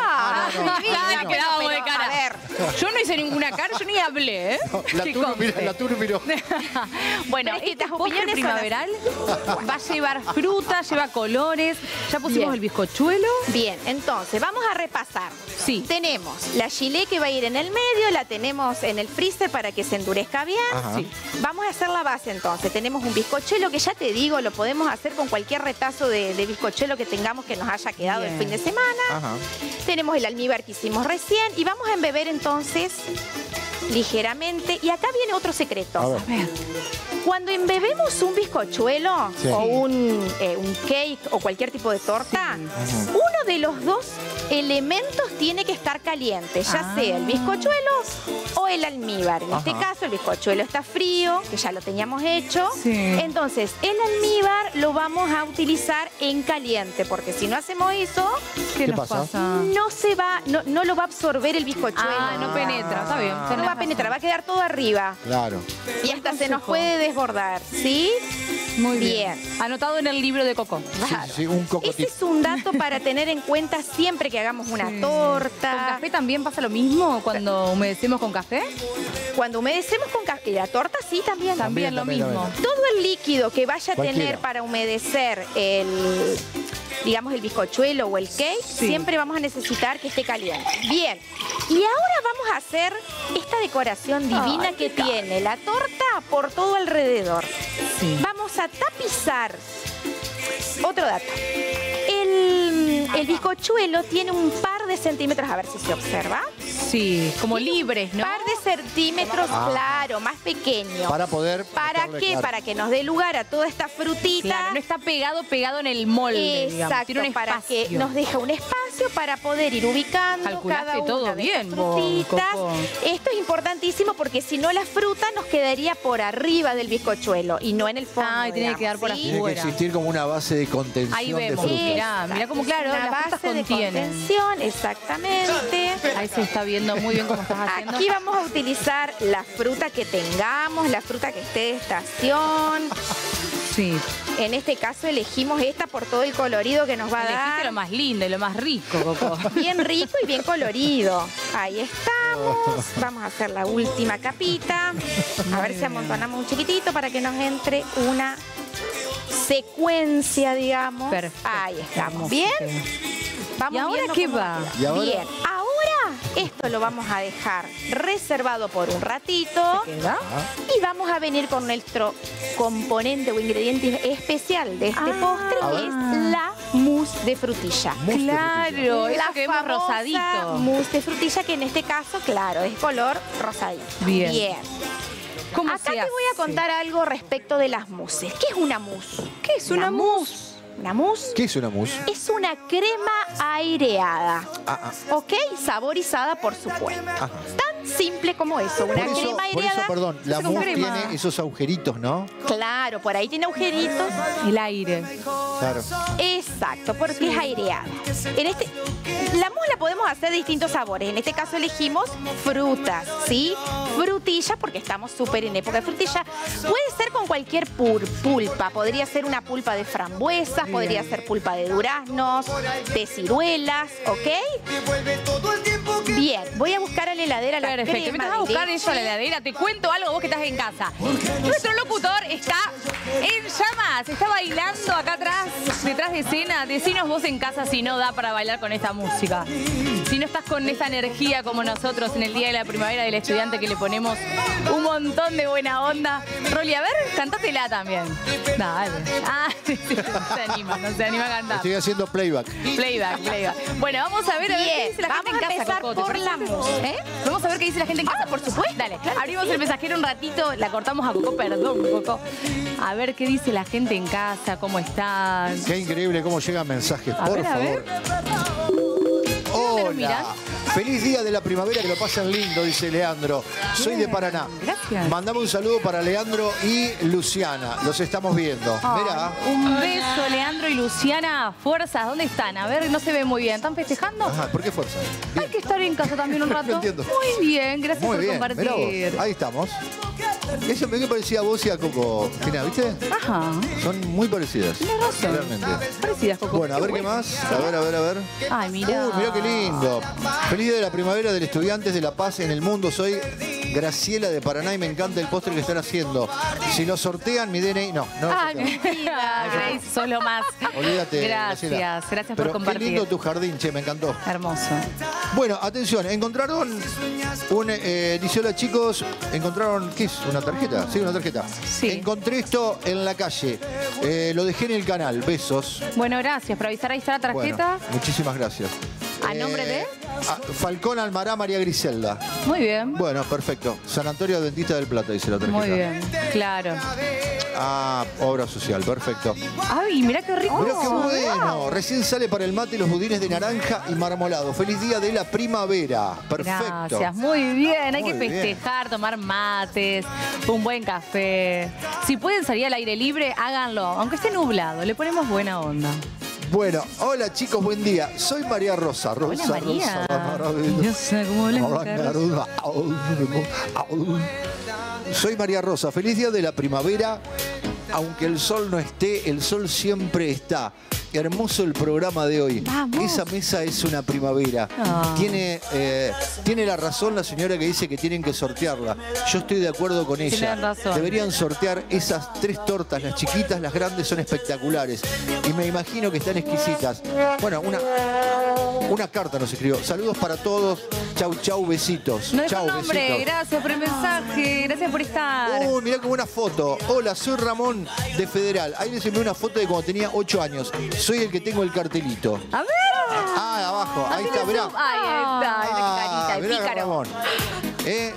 no, no, Ya no. quedábamos de cara. A ver. Yo no hice ninguna cara, yo ni hablé, ¿eh? La Que Turu conste. miró, la Turu miró. Bueno, Pero es que este las postre opiniones son primaveral va a llevar fruta, lleva colores. Ya pusimos Bien. el bizcochuelo. Bien, entonces vamos a repasar. Sí. Tenemos la chile que va a ir en el medio, la tenemos en el freezer para que se endurezca bien. Ajá. Sí. Vamos a hacer la base entonces. Tenemos un bizcochuelo que ya te digo, lo podemos hacer con cualquier retazo de, de bizcochuelo que tengamos que nos haya quedado Bien. el fin de semana. Ajá. Tenemos el almíbar que hicimos recién y vamos a embeber entonces ligeramente. Y acá viene otro secreto. A ver. Cuando embebemos un bizcochuelo Sí. o un, eh, un cake o cualquier tipo de torta, uno de los dos elementos tiene que estar caliente, ya Ah. sea el bizcochuelo o el almíbar. En este Ajá. caso el bizcochuelo está frío, que ya lo teníamos hecho. Sí. Entonces el almíbar lo vamos a utilizar en caliente, porque si no hacemos eso, ¿Qué, ¿Qué nos pasa? pasa? no se va, no, no lo va a absorber el bizcochuelo. Ah, no penetra, está bien. No tenés va a penetrar, va a quedar todo arriba. Claro. Y hasta se nos consejo. puede desbordar, ¿sí? Muy bien. Bien. Anotado en el libro de Coco. Sí, sí, sí, un Ese cocotito. es un dato para tener en cuenta siempre que hagamos una Sí. torta. ¿Con café también pasa lo mismo cuando humedecemos con café? Cuando humedecemos con café, la torta sí también. También, lo también, mismo. también. Todo el líquido que vaya a Cualquiera. tener para humedecer el, digamos, el bizcochuelo o el cake, Sí. siempre vamos a necesitar que esté caliente. Bien. Y ahora vamos a hacer esta decoración divina Ay, que qué tiene la torta por todo alrededor. Sí. Vamos a tapizar. Otro dato. El, el bizcochuelo tiene un par de centímetros, a ver si se observa. Sí, como libres, Un ¿no? par de centímetros, Ah. claro, más pequeño. Para poder... ¿Para meterle, qué? claro. Para que nos dé lugar a toda esta frutita. Claro, no está pegado, pegado en el molde, digamos. Exacto, Tiene un para que espacio. nos deja un espacio para poder ir ubicando Calculaste cada una todo de bien, estas vos, frutitas. Coco. Esto es importantísimo porque si no la fruta nos quedaría por arriba del bizcochuelo y no en el fondo. Ah, y tiene que digamos, quedar por ¿sí? Tiene que Fuera. existir como una base de contención Ahí de vemos. frutas. Mirá, mirá cómo, claro, Una las frutas base de contienen. contención, exactamente. Ahí se está viendo muy bien cómo estás haciendo. Aquí vamos a utilizar la fruta que tengamos, la fruta que esté de estación. Sí. En este caso elegimos esta por todo el colorido que nos va a Elegiste dar. lo más lindo y lo más rico, Coco. Bien rico y bien colorido. Ahí estamos. Vamos a hacer la última capita. A ver si amontonamos un chiquitito para que nos entre una secuencia, digamos. Perfecto. Ahí estamos. Hermoso. ¿Bien? ¿Y Vamos ahora viendo qué cómo va? queda. ¿Y ahora? Bien. Ahora esto lo vamos a dejar reservado por un ratito. ¿Se queda? Y vamos a venir con nuestro componente o ingrediente especial de este Ah. postre, A que ver. es la mousse de frutilla. Mousse de Claro, eso La que vemos famosa rosadito. mousse de frutilla, que en este caso, claro, es color rosadito. Bien. ¿Cómo Acá se te hace? voy a contar algo respecto de las mousses. ¿Qué es una mousse? ¿Qué es una mousse? Una mousse ¿Qué es una mousse? es una crema aireada, Ah, ¿ok? Saborizada, por supuesto. ah, ajá. Tan simple como eso, una Por eso, crema por aireada. eso, perdón, la con mousse crema. tiene esos agujeritos, ¿no? Claro, por ahí tiene agujeritos. El aire. Claro. Exacto, porque es aireada. En este, la mousse la podemos hacer de distintos sabores. En este caso elegimos frutas, ¿sí? Frutilla, porque estamos súper en época de frutilla. Puede ser con cualquier pur- pulpa. Podría ser una pulpa de frambuesas, podría ser pulpa de duraznos, de ciruelas, ¿ok? Bien, voy a buscar a la heladera la Perfecto. crema Mientras vas a de buscar leche. eso a la heladera, te cuento algo vos que estás en casa. Nuestro locutor está en llamas, está bailando acá atrás, detrás de escena. Decinos vos en casa si no da para bailar con esta música. Si no estás con esa energía como nosotros en el Día de la Primavera del Estudiante, que le ponemos un montón de buena onda. Rolly, a ver, cantátela también. Dale. Ah, sí, sí, no se anima, no se anima a cantar. Estoy haciendo playback. Playback, playback. Bueno, vamos a ver, a ver qué Bien, dice la vamos gente en a casa, empezar Coco, ¿te por parece? la mousse, ¿eh? Vamos a ver qué dice la gente en casa. Ah, por supuesto. Dale, Claro que abrimos sí. el mensajero un ratito, la cortamos a Coco, perdón, Coco. A ver qué dice la gente en casa, cómo están. Qué increíble cómo llegan mensajes, A por ver, a favor. ver. ¿Dónde nos mirás? Hola. Feliz día de la primavera, que lo pasen lindo, dice Leandro. Soy de Paraná. Gracias. Mandame un saludo para Leandro y Luciana. Los estamos viendo. Mirá. Un beso, Leandro y Luciana. Fuerzas, ¿dónde están? A ver, no se ve muy bien. ¿Están festejando? Ajá, ¿por qué fuerza? Hay que estar en casa también un rato. No entiendo. Muy bien, gracias Muy por bien. compartir. Mirá vos. Ahí estamos. Eso me parecía a vos y a Coco. Gina, ¿viste? Ajá. Son muy parecidas. Tienes razón. Realmente. Parecidas, Coco. Bueno, a ver qué más. A ver, a ver, a ver. Ay, mira. Uy, mirá qué lindo. Feliz día de la primavera del Estudiantes de la Paz en el mundo. Soy Graciela de Paraná y me encanta el postre que están haciendo. Si lo sortean, mi D N I. No, no. lo Ay, sortean. mi vida, Grace, solo más. Olvídate. Gracias, Graciela. gracias Pero por compartir. Qué lindo tu jardín, che, me encantó. Hermoso. Bueno, atención, encontraron un. Eh, dice: hola chicos, encontraron. ¿Qué es? ¿Una tarjeta? Sí, una tarjeta. Sí. Encontré esto en la calle. Eh, lo dejé en el canal. Besos. Bueno, gracias por avisar. Ahí está la tarjeta. Bueno, muchísimas gracias. ¿A nombre de? Ah, Falcón Almará María Griselda. Muy bien. Bueno, perfecto. San Antonio Adventista del Plata, dice la tarjeta. Muy bien, claro. Ah, obra social, perfecto. Ay, mirá qué rico. Mirá qué bueno. Recién sale para el mate los budines de naranja y marmolado. Feliz día de la primavera. Perfecto. Gracias, muy bien. Hay Muy que bien. festejar, tomar mates, un buen café. Si pueden salir al aire libre, háganlo. Aunque esté nublado, le ponemos buena onda. Bueno, hola chicos, buen día. Soy María Rosa. Rosa, Hola, María. Rosa, maravillosa. Yo sé cómo le Hola, Soy María Rosa. Feliz día de la primavera. Aunque el sol no esté, el sol siempre está. Hermoso el programa de hoy. Vamos. Esa mesa es una primavera. Ah. Tiene, eh, tiene la razón la señora que dice que tienen que sortearla. Yo estoy de acuerdo con ella. Tienen razón. Deberían sortear esas tres tortas. Las chiquitas, las grandes son espectaculares. Y me imagino que están exquisitas. Bueno, una, una carta nos escribió. Saludos para todos. Chau, chau, besitos. No dejó Chau, nombre. besitos. Gracias por el mensaje. Gracias por estar. Uy, mirá qué buena foto. Hola, soy Ramón de Federal. Ahí les envié una foto de cuando tenía ocho años. Soy el que tengo el cartelito. A ver. Ah, abajo. Ahí Hacele está, mirá. zoom. Ahí está. Ay, la Ah, carita, el mirá, pícaro. Ramón. Eh,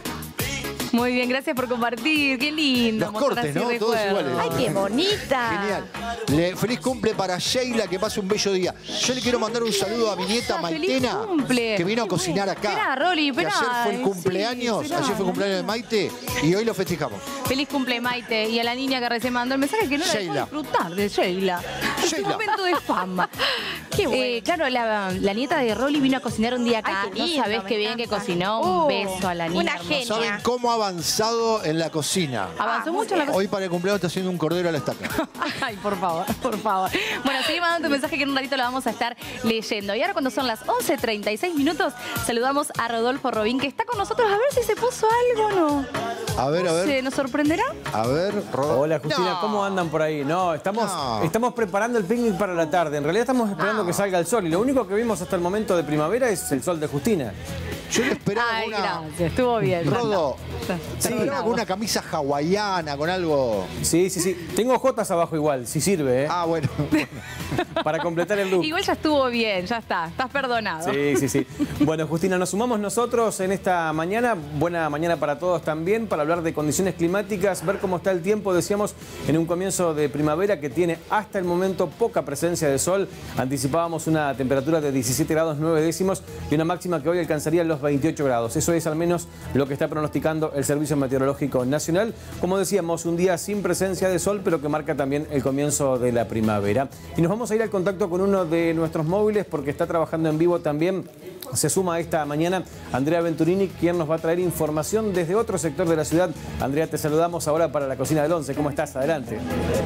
Muy bien, gracias por compartir. Qué lindo. Los mostrar cortes, así ¿no? Todos recuerdos. iguales. ¡Ay, qué bonita! Genial. Le- feliz cumple para Sheila, que pase un bello día. Yo le quiero mandar un saludo a mi nieta Feliz Maitena, cumple. que vino a cocinar acá. Esperá, Rolly, Que esperá. ayer fue el Sí, cumpleaños, esperá. ayer fue el cumpleaños de Maite y hoy lo festejamos. Feliz cumple, Maite. Y a la niña que recién mandó el mensaje que no la dejó Sheila. disfrutar de Sheila. Este Sheila. momento de fama. Qué bueno. claro, la, la nieta de Rolly vino a cocinar un día acá. Ay, qué no lindo, sabés me qué bien que encanta. cocinó. Un Uh, beso a la niña. una hermosa. genia. ¿Saben cómo ha avanzado en la cocina? Avanzó mucho en la cocina. Hoy para el cumpleaños está haciendo un cordero a la estaca. Ay, por favor, por favor. Bueno, seguí mandando tu mensaje que en un ratito lo vamos a estar leyendo. Y ahora cuando son las once treinta y seis minutos, saludamos a Rodolfo Robín, que está con nosotros. A ver si se puso algo o no. A ver, a ver. ¿Se nos sorprenderá? A ver, Ro- Hola Justina, No. ¿cómo andan por ahí? No, estamos, No. estamos preparando el picnic para la tarde. En realidad estamos esperando que salga el sol y lo único que vimos hasta el momento de primavera es el sol de Justina. Yo le esperaba Ay, una. gracias, estuvo bien. Rodo, Sí. esperaba con una camisa hawaiana, con algo. Sí, sí, sí. Tengo jotas abajo igual, si sirve, ¿eh? Ah, bueno. Para completar el look. Igual ya estuvo bien, ya está, estás perdonado. Sí, sí, sí. Bueno, Justina, nos sumamos nosotros en esta mañana. Buena mañana para todos también, para hablar de condiciones climáticas, ver cómo está el tiempo. Decíamos en un comienzo de primavera que tiene hasta el momento poca presencia de sol. Anticipábamos una temperatura de diecisiete grados nueve décimos y una máxima que hoy alcanzaría los veintiocho grados. Eso es al menos lo que está pronosticando el Servicio Meteorológico Nacional. Como decíamos, un día sin presencia de sol, pero que marca también el comienzo de la primavera. Y nos vamos a ir al contacto con uno de nuestros móviles porque está trabajando en vivo también. Se suma esta mañana Andrea Venturini, quien nos va a traer información desde otro sector de la ciudad. Andrea, te saludamos ahora para la Cocina del Once. ¿Cómo estás? Adelante.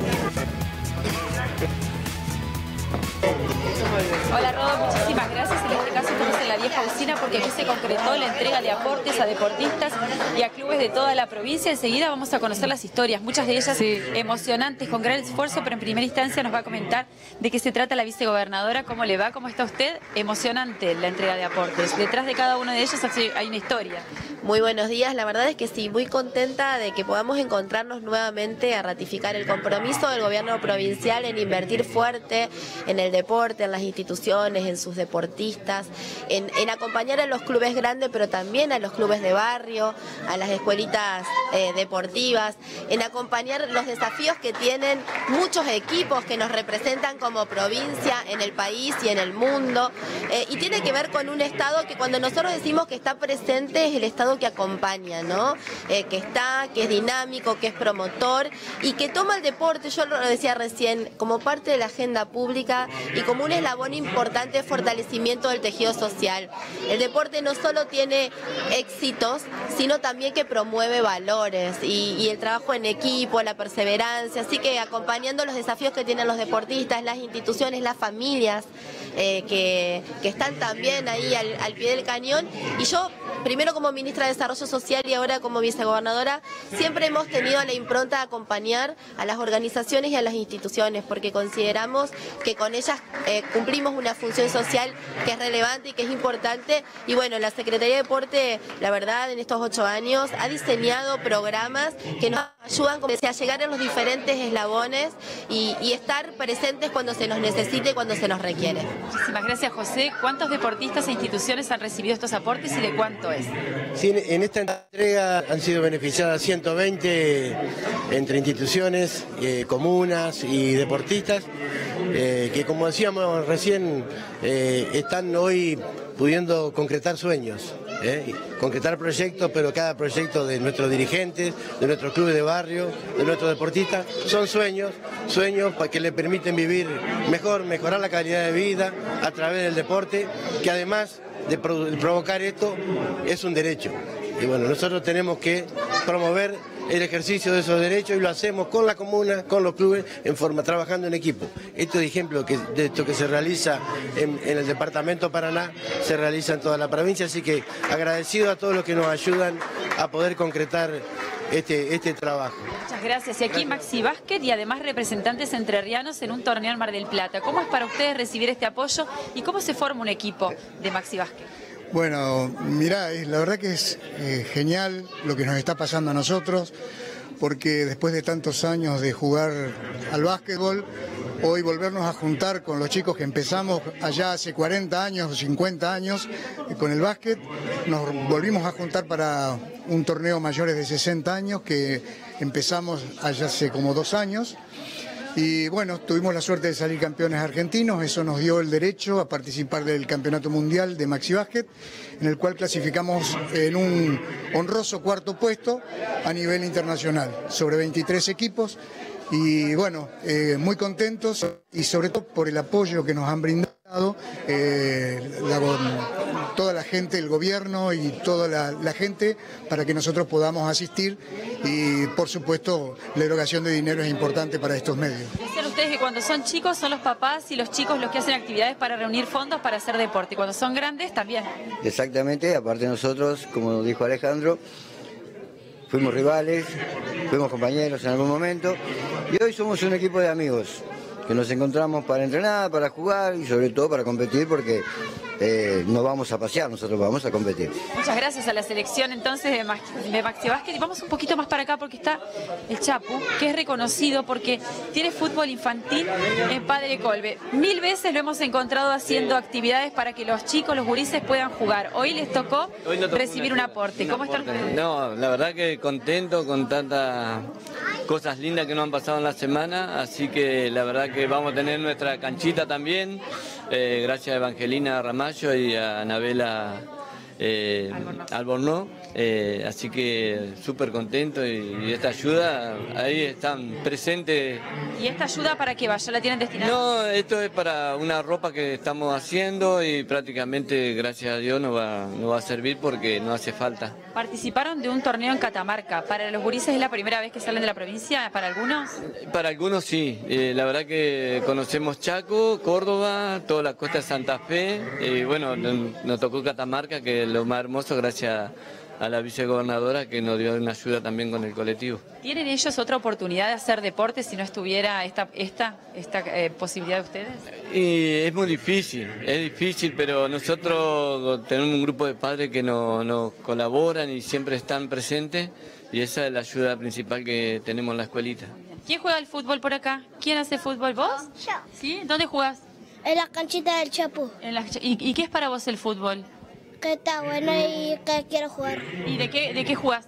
Hola Rodo, muchísimas gracias. En este caso estamos en la vieja usina porque aquí se concretó la entrega de aportes a deportistas y a clubes de toda la provincia. Enseguida vamos a conocer las historias, muchas de ellas emocionantes, con gran esfuerzo, pero en primera instancia nos va a comentar de qué se trata la vicegobernadora, cómo le va, cómo está usted. Emocionante la entrega de aportes. Detrás de cada uno de ellos hay una historia. Muy buenos días, la verdad es que sí, muy contenta de que podamos encontrarnos nuevamente a ratificar el compromiso del gobierno provincial en invertir fuerte en el deporte, en las instituciones, en sus deportistas, en, en acompañar a los clubes grandes, pero también a los clubes de barrio, a las escuelitas eh, deportivas, en acompañar los desafíos que tienen muchos equipos que nos representan como provincia en el país y en el mundo, eh, y tiene que ver con un Estado que cuando nosotros decimos que está presente es el Estado que acompaña, ¿no? Eh, que está, que es dinámico, que es promotor y que toma el deporte, yo lo decía recién, como parte de la agenda pública y como un eslabón importante de fortalecimiento del tejido social. El deporte no solo tiene éxitos, sino también que promueve valores y, y el trabajo en equipo, la perseverancia, así que acompañando los desafíos que tienen los deportistas, las instituciones, las familias, eh, que, que están también ahí al, al pie del cañón. Y yo, primero como ministra de Desarrollo Social y ahora como vicegobernadora, siempre hemos tenido la impronta de acompañar a las organizaciones y a las instituciones, porque consideramos que con ellas eh, cumplimos una función social que es relevante y que es importante. Y bueno, la Secretaría de Deporte, la verdad, en estos ocho años ha diseñado programas que nos ayudan, como decía, a llegar a los diferentes eslabones y, y estar presentes cuando se nos necesite y cuando se nos requiere. Muchísimas gracias, José. ¿Cuántos deportistas e instituciones han recibido estos aportes y de cuánto es? Sí, en esta entrega han sido beneficiadas ciento veinte entre instituciones, eh, comunas y deportistas, eh, que como decíamos recién, eh, están hoy pudiendo concretar sueños, eh, concretar proyectos, pero cada proyecto de nuestros dirigentes, de nuestros clubes de barrio, de nuestros deportistas, son sueños, sueños para que le permiten vivir mejor, mejorar la calidad de vida a través del deporte, que además de provocar esto es un derecho. Y bueno, nosotros tenemos que promover el ejercicio de esos derechos y lo hacemos con la comuna, con los clubes, en forma, trabajando en equipo. Esto es ejemplo que, de esto que se realiza en, en el departamento Paraná, se realiza en toda la provincia, así que agradecido a todos los que nos ayudan a poder concretar este, este trabajo. Muchas gracias. Y aquí Maxi Básquet y además representantes entrerrianos en un torneo en Mar del Plata. ¿Cómo es para ustedes recibir este apoyo y cómo se forma un equipo de Maxi Básquet? Bueno, mirá, la verdad que es eh, genial lo que nos está pasando a nosotros, porque después de tantos años de jugar al básquetbol, hoy volvernos a juntar con los chicos que empezamos allá hace cuarenta años o cincuenta años eh, con el básquet, nos volvimos a juntar para un torneo mayores de sesenta años que empezamos allá hace como dos años. Y bueno, tuvimos la suerte de salir campeones argentinos, eso nos dio el derecho a participar del Campeonato Mundial de Maxi Básquet, en el cual clasificamos en un honroso cuarto puesto a nivel internacional, sobre veintitrés equipos. Y bueno, eh, muy contentos y sobre todo por el apoyo que nos han brindado eh, la, toda la gente, el gobierno y toda la, la gente para que nosotros podamos asistir y por supuesto la erogación de dinero es importante para estos medios. Dicen ustedes que cuando son chicos son los papás y los chicos los que hacen actividades para reunir fondos para hacer deporte y cuando son grandes también. Exactamente, aparte nosotros, como dijo Alejandro, fuimos rivales, fuimos compañeros en algún momento y hoy somos un equipo de amigos que nos encontramos para entrenar, para jugar y sobre todo para competir porque eh, no vamos a pasear, nosotros vamos a competir. Muchas gracias a la selección entonces de, Maxi, de Maxi Básquet y vamos un poquito más para acá porque está el Chapu, que es reconocido porque tiene fútbol infantil en Padre Colbe. Mil veces lo hemos encontrado haciendo actividades para que los chicos, los gurises puedan jugar. Hoy les tocó Hoy no tocó recibir una, un aporte. ¿Cómo están ustedes? No, la verdad que contento con tantas cosas lindas que nos han pasado en la semana, así que la verdad que vamos a tener nuestra canchita también, eh, gracias a Evangelina Ramallo y a Anabela eh, Albornoz, Albornoz eh, así que súper contento y, y esta ayuda, ahí están presentes. ¿Y esta ayuda para qué va? ¿Ya la tienen destinada? No, esto es para una ropa que estamos haciendo y prácticamente, gracias a Dios, nos va, nos va a servir porque no hace falta. Participaron de un torneo en Catamarca. ¿Para los gurises es la primera vez que salen de la provincia? ¿Para algunos? Para algunos sí. Eh, la verdad que conocemos Chaco, Córdoba, toda la costa de Santa Fe. Y bueno, nos tocó Catamarca, que es lo más hermoso, gracias a la vicegobernadora que nos dio una ayuda también con el colectivo. ¿Tienen ellos otra oportunidad de hacer deporte si no estuviera esta, esta, esta eh, posibilidad de ustedes? Y es muy difícil, es difícil, pero nosotros tenemos un grupo de padres que nos, nos colaboran y siempre están presentes y esa es la ayuda principal que tenemos en la escuelita. ¿Quién juega el fútbol por acá? ¿Quién hace fútbol? ¿Vos? Yo. ¿Sí? ¿Dónde jugás? En la canchita del Chapu. En la, ¿y, ¿Y qué es para vos el fútbol? Que está bueno y que quiero jugar. ¿Y de qué, de qué jugás?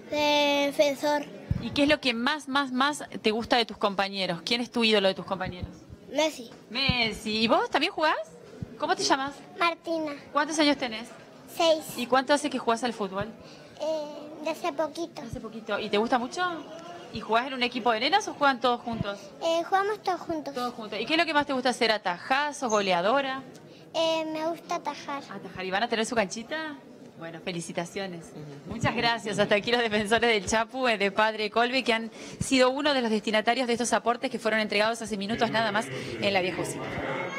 De defensor. ¿Y qué es lo que más, más, más te gusta de tus compañeros? ¿Quién es tu ídolo de tus compañeros? Messi. Messi. ¿Y vos también jugás? ¿Cómo te llamas? Martina. ¿Cuántos años tenés? Seis. ¿Y cuánto hace que jugás al fútbol? Eh, de hace poquito. Hace poquito. ¿Y te gusta mucho? ¿Y jugás en un equipo de nenas o juegan todos juntos? Eh, jugamos todos juntos. Todos juntos. ¿Y qué es lo que más te gusta hacer? ¿Atajás? ¿Sos goleadora? Eh, me gusta tajar. ¿Atajar? ¿Y van a tener su canchita? Bueno, felicitaciones. Muchas gracias. Hasta aquí los defensores del Chapu, eh, de Padre Colbe, que han sido uno de los destinatarios de estos aportes que fueron entregados hace minutos nada más en la vieja usina.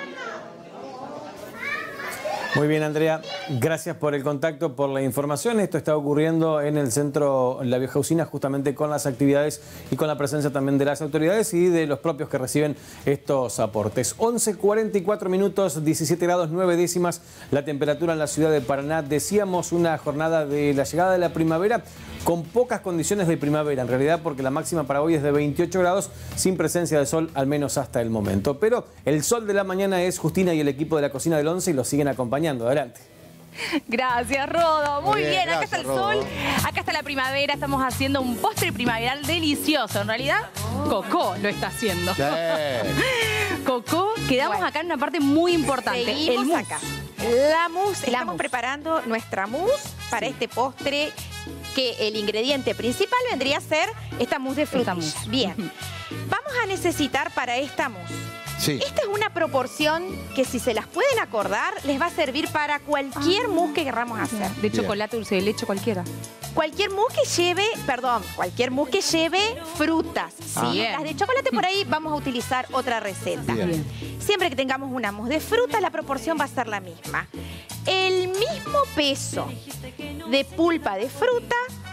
Muy bien, Andrea, gracias por el contacto, por la información. Esto está ocurriendo en el centro La Vieja Usina, justamente con las actividades y con la presencia también de las autoridades y de los propios que reciben estos aportes. once cuarenta y cuatro minutos, diecisiete grados nueve décimas la temperatura en la ciudad de Paraná. Decíamos una jornada de la llegada de la primavera con pocas condiciones de primavera, en realidad, porque la máxima para hoy es de veintiocho grados, sin presencia de sol, al menos hasta el momento. Pero el sol de la mañana es Justina y el equipo de la cocina del once y los siguen acompañando. Adelante. Gracias, Rodo. Muy, Muy bien, bien, acá gracias, está el Rodo. sol, acá está la primavera, estamos haciendo un postre primaveral delicioso. En realidad, Coco lo está haciendo. Sí. Coco, quedamos Bueno. acá en una parte muy importante. Seguimos el mousse. acá. La mousse. La Estamos mousse. preparando nuestra mousse para este postre, que el ingrediente principal vendría a ser esta mousse de frutilla. mousse. Bien. Vamos a necesitar para esta mousse. Sí. Esta es una proporción que, si se las pueden acordar, les va a servir para cualquier mousse que querramos hacer. De chocolate, dulce de leche, cualquiera. Cualquier mousse que lleve, perdón, cualquier mousse que lleve frutas, ¿sí? Bien. Las de chocolate por ahí vamos a utilizar otra receta. Bien. Siempre que tengamos una mousse de fruta, la proporción va a ser la misma. El mismo peso de pulpa de fruta,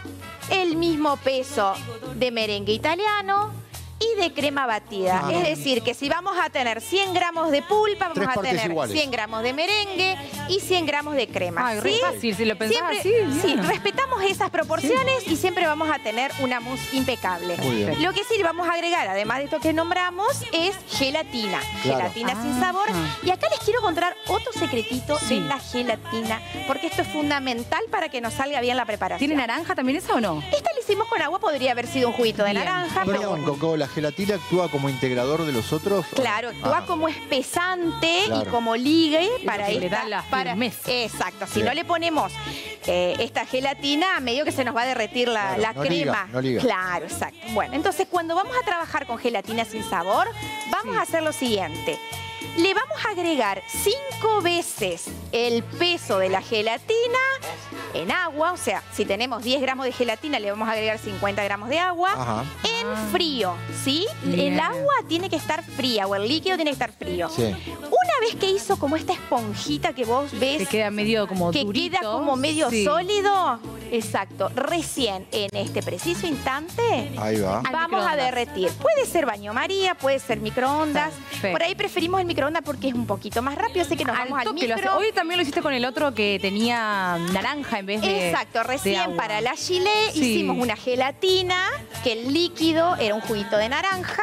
el mismo peso de merengue italiano y de crema batida. Ah. Es decir, que si vamos a tener cien gramos de pulpa, Tres vamos a partes tener iguales. cien gramos de merengue y cien gramos de crema. Ay, re ¿sí? fácil, si lo pensás Siempre- así, Sí, bien. respetamos esas proporciones y siempre vamos a tener una mousse impecable. Muy bien. Lo que sí le vamos a agregar, además de esto que nombramos, es gelatina. Claro. Gelatina sin Ah. sabor. Y acá les quiero contar otro secretito Sí. de la gelatina, porque esto es fundamental para que nos salga bien la preparación. ¿Tiene naranja también esa o no? Esta la hicimos con agua, podría haber sido un juguito de Bien. naranja, pero Perdón, bueno. Coco, ¿la gelatina actúa como integrador de los otros? Claro, actúa Ah. como espesante Claro. y como ligue para que le esta- da la para- firmeza. Exacto. Si Bien. no le ponemos eh, esta gelatina, medio que se nos va a derretir la, Claro, la no crema. liga, no liga. Claro, exacto. Bueno, entonces cuando vamos a trabajar con gelatina sin sabor, vamos Sí. a hacer lo siguiente. Le vamos a agregar cinco veces el peso de la gelatina en agua. O sea, si tenemos diez gramos de gelatina, le vamos a agregar cincuenta gramos de agua. Ajá. En frío, ¿sí? Bien. El agua tiene que estar fría o el líquido tiene que estar frío. Sí. Una vez que hizo como esta esponjita que vos ves, Que queda medio como que durito. queda como medio Sí. sólido, exacto, recién en este preciso instante Ahí va. Al vamos a microondas. derretir. Puede ser baño María, puede ser microondas. Perfecto. Por ahí preferimos el microondas porque es un poquito más rápido, así que nos Al vamos al toque lo micro. hace. Hoy también lo hiciste con el otro que tenía naranja en vez de Exacto, de recién agua. para la gilet Sí. hicimos una gelatina, que el líquido era un juguito de naranja.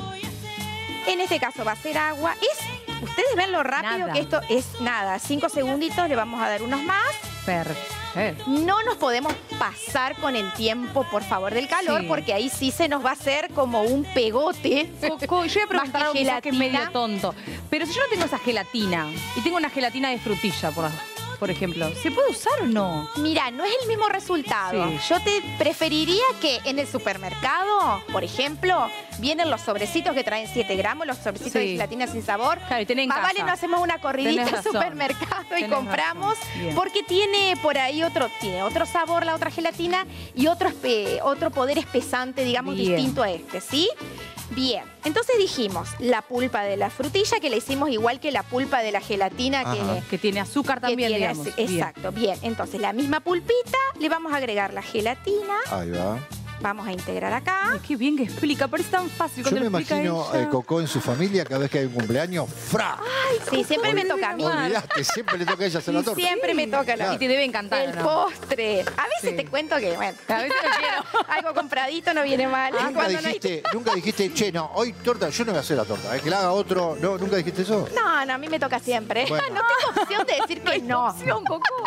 En este caso va a ser agua. Es, ustedes ven lo rápido Nada. que esto es nada. Cinco segunditos, le vamos a dar unos más. Perfecto. No nos podemos pasar con el tiempo, por favor, del calor, Sí. porque ahí sí se nos va a hacer como un pegote. Coco, yo voy a preguntar algo Más que quizás que es medio gelatina. tonto. Pero si yo no tengo esa gelatina y tengo una gelatina de frutilla, por, por ejemplo, ¿se puede usar o no? Mira, no es el mismo resultado. Sí. Yo te preferiría que en el supermercado, por ejemplo, vienen los sobrecitos que traen siete gramos, los sobrecitos Sí. de gelatina sin sabor. Claro, y tenés en Más casa. vale no hacemos una corridita Tenés al razón. supermercado y Tenés compramos, razón. Bien. porque tiene por ahí otro, tiene otro sabor la otra gelatina y otro, espe- otro poder espesante, digamos, Bien. distinto a este, ¿sí? Bien, entonces dijimos la pulpa de la frutilla, que la hicimos igual que la pulpa de la gelatina, que, Ajá. Que tiene azúcar que también, tiene digamos. así- Bien. exacto, bien. Entonces la misma pulpita, le vamos a agregar la gelatina, Ahí va. vamos a integrar acá. Ay, qué bien que explica, parece tan fácil Yo cuando me lo explica imagino ella. eh, Coco en su familia, cada vez que hay un cumpleaños, ¡fra! Sí, siempre me toca a mí. Olvidaste, siempre le toca a ella hacer la Y torta. siempre me toca la Y te debe encantar, el ¿no? postre. A veces Sí. te cuento que, bueno, A veces lo quiero. algo compradito no viene mal. Nunca Cuando no hay- dijiste, nunca dijiste, che, no, hoy torta, yo no voy a hacer la torta, es que la haga otro. No, ¿nunca dijiste eso? No, no, a mí me toca siempre. Bueno. No tengo opción de decir que no. Opción, Coco.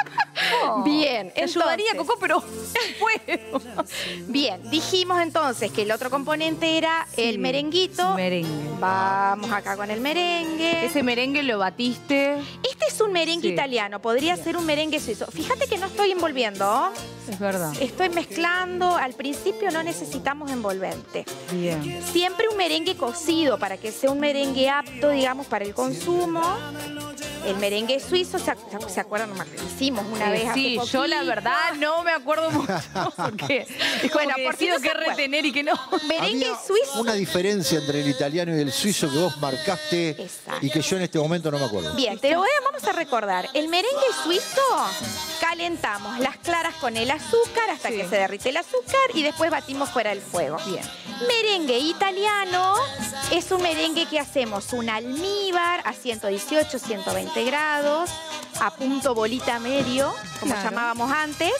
Oh, Bien, te ayudaría, Coco, pero no puedo. Bien, dijimos entonces que el otro componente era sí, el merenguito. Merengue. Vamos acá con el merengue. Ese merengue lo batiste. Este es un merengue sí. italiano, podría Bien. ser un merengue suizo. Fíjate que no estoy envolviendo. Es verdad. Estoy mezclando. Al principio no necesitamos envolvente. Bien. Siempre un merengue cocido para que sea un merengue apto, digamos, para el consumo. El merengue suizo, ¿se, ¿se acuerdan? Hicimos una sí, vez Sí, hace yo la verdad no me acuerdo mucho. Porque es bueno, que decido qué retener y qué no. Merengue Había suizo. Una diferencia entre el italiano y el suizo que vos marcaste Exacto. y que yo en este momento no me acuerdo. Bien, te lo voy a, vamos a recordar. El merengue suizo, calentamos las claras con el azúcar hasta sí. que se derrite el azúcar y después batimos fuera del fuego. Bien. Merengue italiano es un merengue que hacemos un almíbar a ciento dieciocho, ciento veinte grados, a punto bolita medio, como claro. llamábamos antes.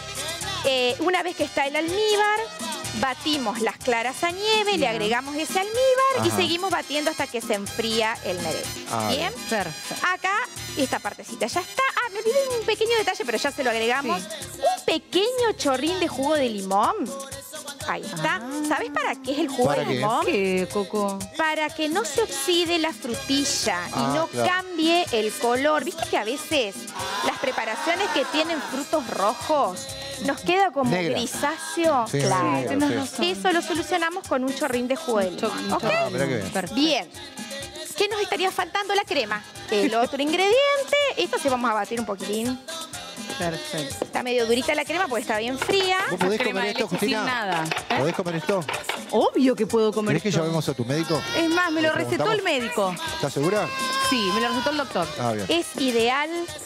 Eh, una vez que está el almíbar, batimos las claras a nieve, Bien. le agregamos ese almíbar Ajá. y seguimos batiendo hasta que se enfría el merengue. Ah, ¿Bien? Perfecto. Acá, esta partecita ya está. Ah, me olvidé un pequeño detalle, pero ya se lo agregamos. Sí. Un pequeño chorrín de jugo de limón. Ahí está. Ah. ¿Sabes para qué es el jugo de limón? ¿Qué, Coco? Para que no se oxide la frutilla ah, y no claro. cambie el color. ¿Viste que a veces las preparaciones que tienen frutos rojos nos queda como Negra. grisáceo? Sí, claro. sí, sí. Eso lo solucionamos con un chorrín de jugo de limón. ¿Okay? Ah, mirá qué bien. Bien. ¿Qué nos estaría faltando? La crema. El otro ingrediente. Esto sí vamos a batir un poquitín. Perfecto. Está medio durita la crema porque está bien fría. ¿Vos podés comer esto, Justina? Sin nada. ¿Eh? ¿Podés comer esto? Obvio que puedo comer ¿Querés esto. que llamemos a tu médico? Es más, me lo recetó el médico. ¿Estás segura? Sí, me lo recetó el doctor. Ah, bien. Es ideal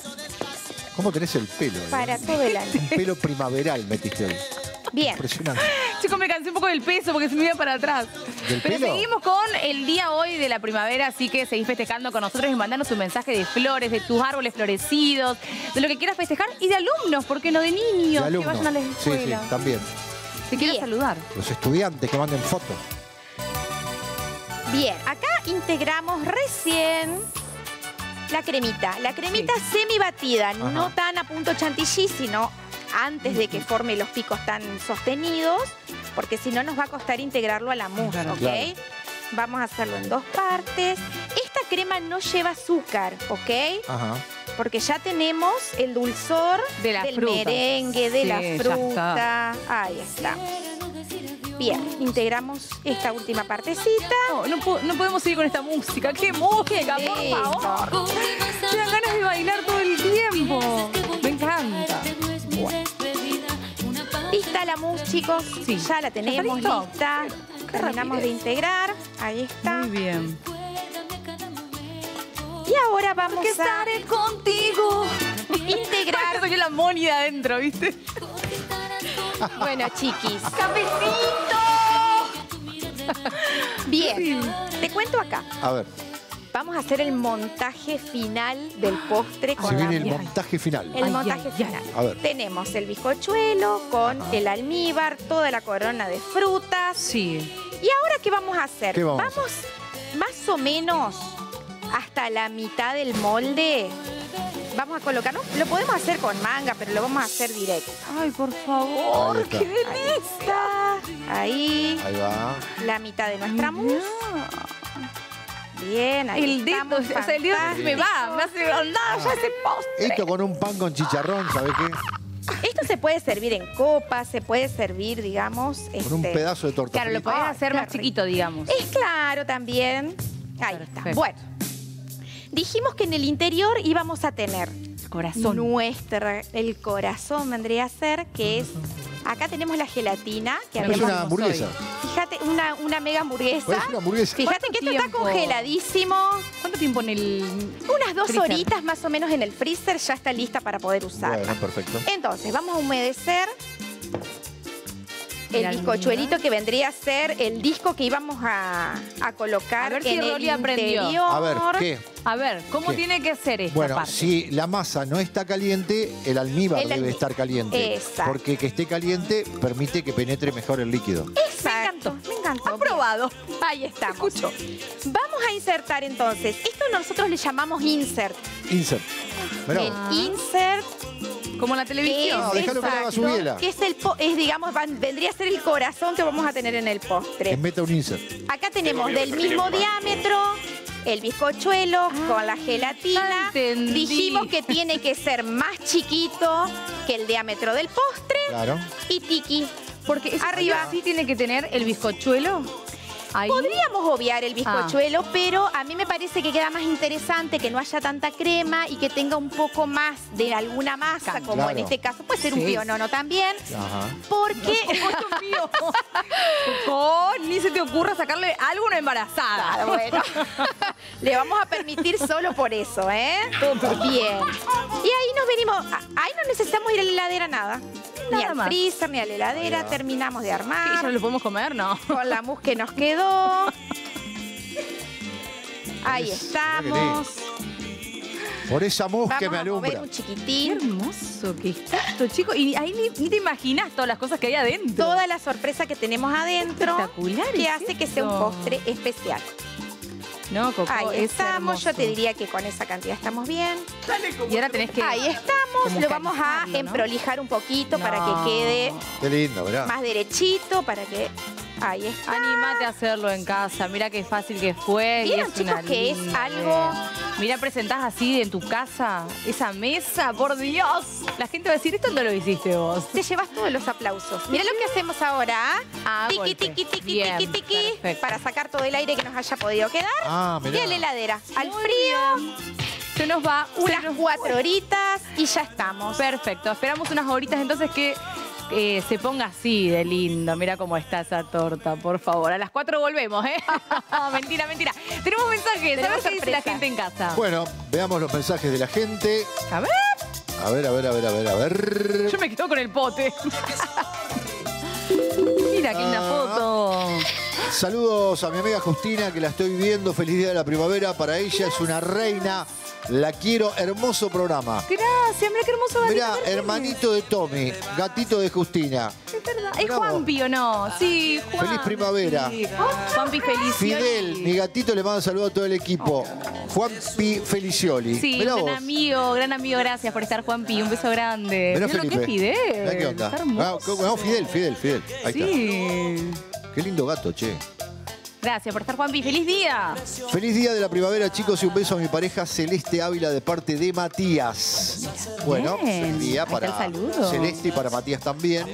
¿Cómo tenés el pelo? para eh? todo el año. Un pelo primaveral metiste hoy. Bien. Impresionante. Chicos, me cansé un poco del peso porque se me iba para atrás. ¿Del Pero pelo? seguimos con el día hoy de la primavera, así que seguís festejando con nosotros y mandanos un mensaje de flores, de tus árboles florecidos, de lo que quieras festejar y de alumnos, ¿por qué no? De niños De alumnos. que vayan a la Sí, escuela. sí, también. Te quiero Bien. saludar. Los estudiantes que manden fotos. Bien, acá integramos recién la cremita. La cremita sí. semi batida, Ajá. no tan a punto chantilly, sino antes de que forme los picos tan sostenidos, porque si no nos va a costar integrarlo a la mousse, Claro. ¿ok? Claro. Vamos a hacerlo en dos partes. Esta crema no lleva azúcar, ¿ok? Ajá. Porque ya tenemos el dulzor De la del fruta. merengue, de Sí, la ya fruta. Ahí está. Bien, integramos esta última partecita. No, no, po- no podemos seguir con esta música. ¡Qué música, por Listo. favor! Me dan ganas de bailar todo el tiempo. Me encanta. Bueno. Lista la mousse, chicos. Sí. Ya la tenemos ¿Ya está listo? lista. Qué Terminamos de rapidez. integrar. Ahí está. Muy bien. Y ahora vamos Que a estaré contigo. integrar. Soy la Moni de adentro, ¿viste? Bueno, chiquis. ¡Cafecito! Bien, te cuento acá. A ver, Vamos a hacer el montaje final del postre con se la viene el miel. montaje final. El Ay, montaje ay, ay. final. A ver. Tenemos el bizcochuelo con el almíbar, toda la corona de frutas. Sí. ¿Y ahora qué vamos a hacer? ¿Qué vamos a vamos más o menos hasta la mitad del molde. Vamos a colocarnos. Lo podemos hacer con manga, pero lo vamos a hacer directo. Ay, por favor, Ahí está. qué delicia. Ahí, Ahí va. la mitad de nuestra mousse. Bien, ahí El dedo, estamos, o sea, el dedo se me va, me hace andar ya ese postre. Esto con un pan con chicharrón, ¿sabes qué? Esto se puede servir en copas, se puede servir, digamos... Con un este, pedazo de torta Claro, lo frita. podés Ay, hacer qué más rico. chiquito, digamos. Es claro también. Ahí está. Perfecto. Bueno, dijimos que en el interior íbamos a tener Corazón. nuestra, el corazón vendría a ser, que es... Acá tenemos la gelatina. Que Es habíamos- una hamburguesa. Fíjate, una, una mega hamburguesa. Es una hamburguesa. Fíjate que esto está tiempo? congeladísimo. ¿Cuánto tiempo en el...? Unas dos freezer? horitas más o menos en el freezer ya está lista para poder usarla. Bueno, perfecto. Entonces, vamos a humedecer El el bizcochuelito que vendría a ser el disco que íbamos a, a colocar A ver si en el Rolly aprendió. interior. A ver, ¿qué? A ver, ¿cómo ¿Qué? tiene que ser esta Bueno, parte? si la masa no está caliente, el almíbar El debe almí- estar caliente. Exacto. Porque que esté caliente permite que penetre mejor el líquido. Exacto. Me encantó. Aprobado. Ahí estamos. Vamos a insertar entonces. Esto nosotros le llamamos insert. Insert. Mirá El vos. insert Como en la televisión. No, déjalo que haga su biela. Que es el po- es, digamos, van- vendría a ser el corazón que vamos a tener en el postre. Que meta un insert. Acá tenemos del mismo diámetro el bizcochuelo con la gelatina. Dijimos que tiene que ser más chiquito que el diámetro del postre. Claro. Y tiki. Porque eso arriba sí tiene que tener el bizcochuelo. Ahí. Podríamos obviar el bizcochuelo, ah. pero a mí me parece que queda más interesante que no haya tanta crema y que tenga un poco más de alguna masa, como claro. en este caso. Puede ser Sí. un pionono también. Ajá. Porque... Oh, ni se te ocurra sacarle algo a una embarazada. Claro, bueno. Le vamos a permitir solo por eso, ¿eh? Bien. Y ahí nos venimos... Ahí no necesitamos ir a la heladera nada. Ni Nada al más. freezer, ni a la heladera. Mira. Terminamos de armar. ¿Y ya no lo podemos comer? No. Con la mousse que nos quedó. Ahí estamos. Por esa mousse Vamos que me a mover alumbra. un Qué chiquitín. hermoso que está esto, chicos. Y ahí ni, ni te imaginas todas las cosas que hay adentro. Toda la sorpresa que tenemos adentro. Espectacular Que es hace que sea un esto. postre especial. No, Coco, Ahí es estamos. Yo hermoso. te diría que con esa cantidad estamos bien. Y ahora tenés que... Ahí estamos. como Lo vamos a calibrarlo, ¿no? emprolijar un poquito para No. que quede Qué lindo, ¿verdad? más derechito, para que... Ahí está. Animate a hacerlo en casa. Mira qué fácil que fue. y ¿Vieron, es una chicos, que es linda algo- idea. Mira, presentás así en tu casa esa mesa, por Dios. La gente va a decir, esto no lo hiciste vos. Te llevas todos los aplausos. Mira lo que hacemos ahora. Ah, Tiki, golpe. tiki, tiki, Bien, tiki, tiki. perfecto. Para sacar todo el aire que nos haya podido quedar. Ah, Y mirá. a la heladera. Al Muy frío. Se nos va Unas se nos- cuatro horitas y ya estamos. Perfecto. Esperamos unas horitas entonces que eh, se ponga así de lindo. Mira cómo está esa torta, por favor. A las cuatro volvemos, ¿eh? mentira, mentira. Tenemos mensajes. A ver Tenemos qué dice la sorpresa. gente en casa. Bueno, veamos los mensajes de la gente. A ver. A ver, a ver, a ver, a ver, a ver. Yo me quedo con el pote. Mira qué linda Ah. foto. Saludos a mi amiga Justina, que la estoy viendo. Feliz día de la primavera. Para ella es una reina. La quiero. Hermoso programa. Gracias, mira qué hermoso gatito. Mirá, que tiene. hermanito de Tommy, gatito de Justina. Es verdad. ¿Es Bravo. Juanpi o no? Sí, Juan. Feliz primavera. Juanpi Felicioli. Fidel, mi gatito, le mando un saludo a todo el equipo. Juanpi Felicioli. Sí, Mirá un gran vos. amigo, gran amigo, gracias por estar, Juanpi. Un beso grande. Mirá, Mirá lo que Felipe. es Fidel. Mirá qué onda. Está hermoso. Ah, co- no, Fidel, Fidel, Fidel. Ahí Sí. está. Qué lindo gato, che. Gracias por estar, Juanpi. ¡Feliz día! Feliz día de la primavera, chicos, y un beso a mi pareja Celeste Ávila de parte de Matías. Bueno, Bien. feliz día Ahí está para el saludo. Celeste y para Matías también.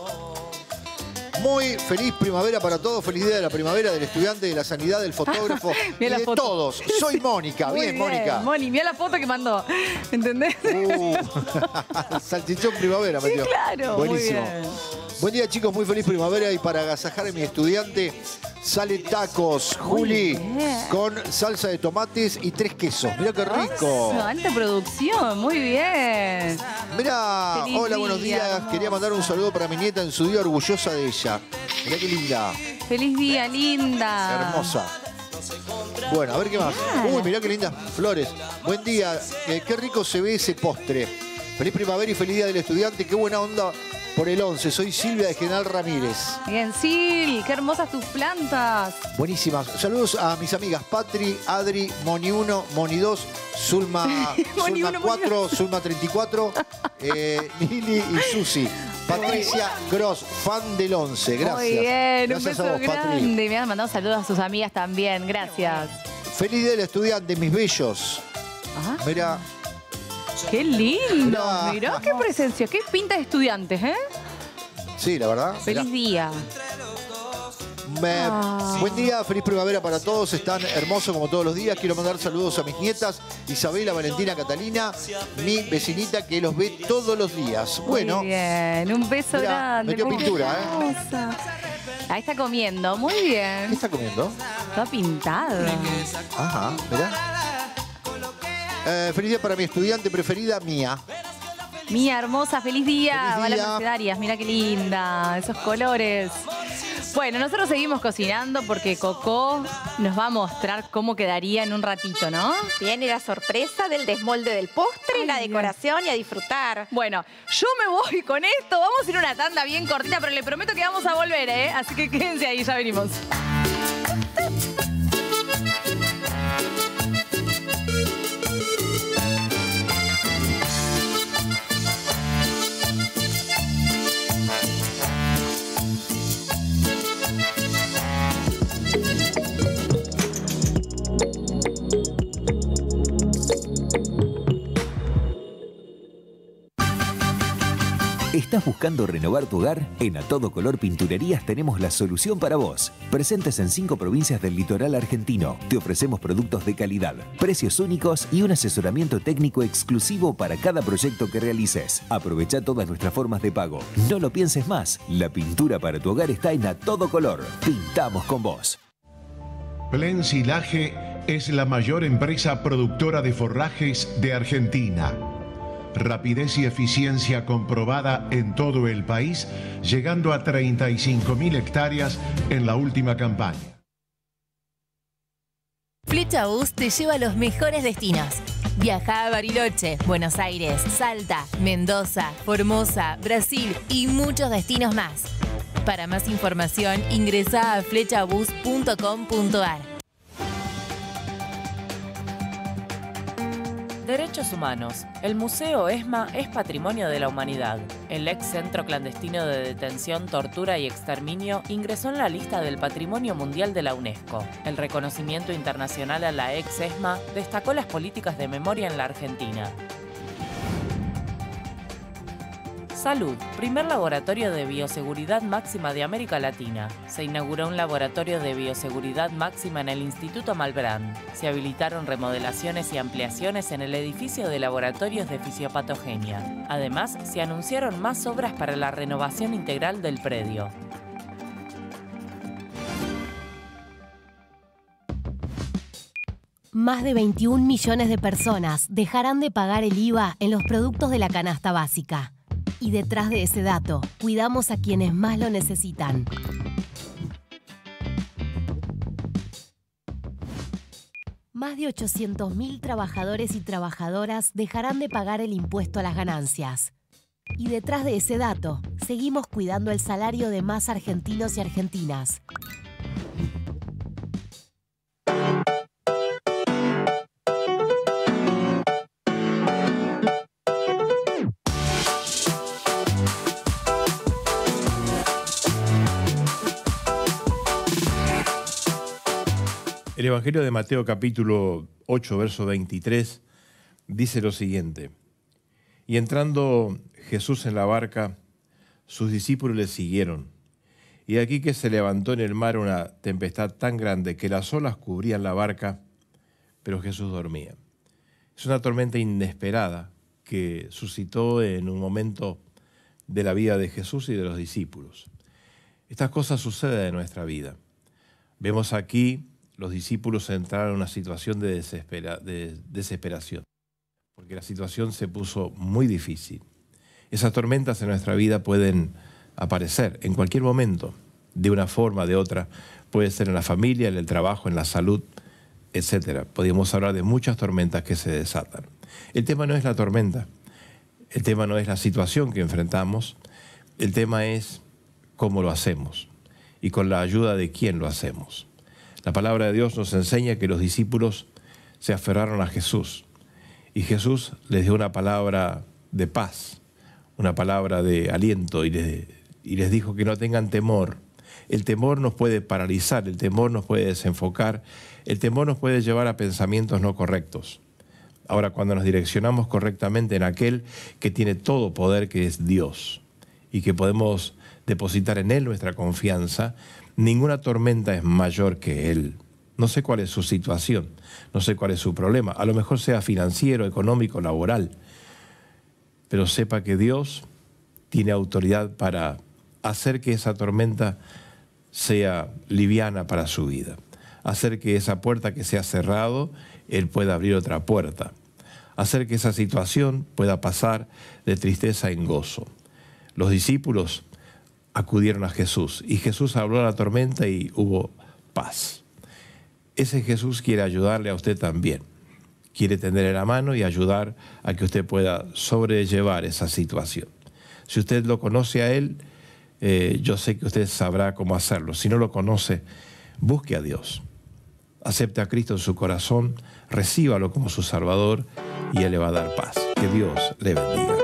Muy feliz primavera para todos, feliz día de la primavera del estudiante de la sanidad, del fotógrafo y Mirá la de foto. todos. Soy Mónica, Muy bien, Mónica. Moni, mira la foto que mandó. ¿Entendés? Uh, salchichón primavera, Sí, metió. claro. Muy Buenísimo. bien. Buen día, chicos, muy feliz primavera y para agasajar a mi estudiante sale tacos, Juli, bien. con salsa de tomates y tres quesos. Mirá qué rico. Eso, alta producción. Muy bien. Mirá, Feliz hola, buenos día, días. amor. Quería mandar un saludo para mi nieta en su día, orgullosa de ella. Mirá qué linda, Feliz día, linda. hermosa. Bueno, a ver qué más. Uy, mirá qué lindas flores. Buen día, eh, qué rico se ve ese postre. Feliz primavera y feliz día del estudiante. Qué buena onda por el once. Soy Silvia de General Ramírez. Bien, Sil, qué hermosas tus plantas. Buenísimas. Saludos a mis amigas Patri, Adri, Moni uno, Moni dos, Zulma, Moni Zulma uno, Moni cuatro, Zulma treinta y cuatro, eh, Lili y Susi. Patricia Gross, fan del once. Gracias. Muy bien, un Gracias beso a vos, Patri. grande. Me han mandado saludos a sus amigas también. Gracias. Feliz día del estudiante, mis bellos. Ah, Mira, qué lindo. Mirá. Mirá qué presencia, qué pinta de estudiantes, ¿eh? sí, la verdad. Mirá. Feliz día. Me- Ay. Buen día, feliz primavera para todos. Están hermosos como todos los días. Quiero mandar saludos a mis nietas, Isabela, Valentina, Catalina, mi vecinita que los ve todos los días. Bueno, Muy bien, un beso Mirá, grande. metió Muy pintura, ¿eh? hermosa. Ahí está comiendo, muy ¿qué bien. está comiendo? Está pintada. Ajá, mirá. Eh, feliz día para mi estudiante preferida, Mía. Mía hermosa, feliz día. Feliz Va a las día. mercedarias, mira qué linda, esos colores. Bueno, nosotros seguimos cocinando porque Coco nos va a mostrar cómo quedaría en un ratito, ¿no? Viene la sorpresa del desmolde del postre, Ay, la Dios. decoración y a disfrutar. Bueno, yo me voy con esto. Vamos a ir a una tanda bien cortita, pero le prometo que vamos a volver, ¿eh? Así que quédense ahí, ya venimos. ¿Estás buscando renovar tu hogar? En A Todo Color Pinturerías tenemos la solución para vos. Presentes en cinco provincias del litoral argentino, te ofrecemos productos de calidad, precios únicos y un asesoramiento técnico exclusivo para cada proyecto que realices. Aprovecha todas nuestras formas de pago. No lo pienses más. La pintura para tu hogar está en A Todo Color. Pintamos con vos. Plen Silaje es la mayor empresa productora de forrajes de Argentina. Rapidez y eficiencia comprobada en todo el país, llegando a treinta y cinco mil hectáreas en la última campaña. Flechabús te lleva a los mejores destinos. Viaja a Bariloche, Buenos Aires, Salta, Mendoza, Formosa, Brasil y muchos destinos más. Para más información, ingresa a flechabús punto com punto ar. Derechos Humanos. El Museo ESMA es Patrimonio de la Humanidad. El ex centro clandestino de detención, tortura y exterminio ingresó en la lista del Patrimonio Mundial de la UNESCO. El reconocimiento internacional a la ex ESMA destacó las políticas de memoria en la Argentina. Salud, primer laboratorio de bioseguridad máxima de América Latina. Se inauguró un laboratorio de bioseguridad máxima en el Instituto Malbrán. Se habilitaron remodelaciones y ampliaciones en el edificio de laboratorios de fisiopatogenia. Además, se anunciaron más obras para la renovación integral del predio. Más de veintiún millones de personas dejarán de pagar el I V A en los productos de la canasta básica. Y detrás de ese dato, cuidamos a quienes más lo necesitan. Más de ochocientos mil trabajadores y trabajadoras dejarán de pagar el impuesto a las ganancias. Y detrás de ese dato, seguimos cuidando el salario de más argentinos y argentinas. El Evangelio de Mateo capítulo ocho, verso veintitrés, dice lo siguiente. Y entrando Jesús en la barca, sus discípulos le siguieron. Y aquí que se levantó en el mar una tempestad tan grande que las olas cubrían la barca, pero Jesús dormía. Es una tormenta inesperada que suscitó en un momento de la vida de Jesús y de los discípulos. Estas cosas suceden en nuestra vida. Vemos aquí los discípulos entraron en una situación de, desespera, de desesperación, porque la situación se puso muy difícil. Esas tormentas en nuestra vida pueden aparecer en cualquier momento, de una forma, de otra. Puede ser en la familia, en el trabajo, en la salud, etcétera. Podríamos hablar de muchas tormentas que se desatan. El tema no es la tormenta, el tema no es la situación que enfrentamos, el tema es cómo lo hacemos y con la ayuda de quién lo hacemos. La palabra de Dios nos enseña que los discípulos se aferraron a Jesús y Jesús les dio una palabra de paz, una palabra de aliento y les, y les dijo que no tengan temor. El temor nos puede paralizar, el temor nos puede desenfocar, el temor nos puede llevar a pensamientos no correctos. Ahora, cuando nos direccionamos correctamente en aquel que tiene todo poder, que es Dios, y que podemos depositar en Él nuestra confianza, ninguna tormenta es mayor que Él. No sé cuál es su situación, no sé cuál es su problema. A lo mejor sea financiero, económico, laboral. Pero sepa que Dios tiene autoridad para hacer que esa tormenta sea liviana para su vida. Hacer que esa puerta que se ha cerrado, Él pueda abrir otra puerta. Hacer que esa situación pueda pasar de tristeza en gozo. Los discípulos acudieron a Jesús y Jesús habló a la tormenta y hubo paz. Ese Jesús quiere ayudarle a usted también. Quiere tenderle la mano y ayudar a que usted pueda sobrellevar esa situación. Si usted lo conoce a Él, eh, yo sé que usted sabrá cómo hacerlo. Si no lo conoce, busque a Dios. Acepte a Cristo en su corazón, recíbalo como su Salvador y Él le va a dar paz. Que Dios le bendiga.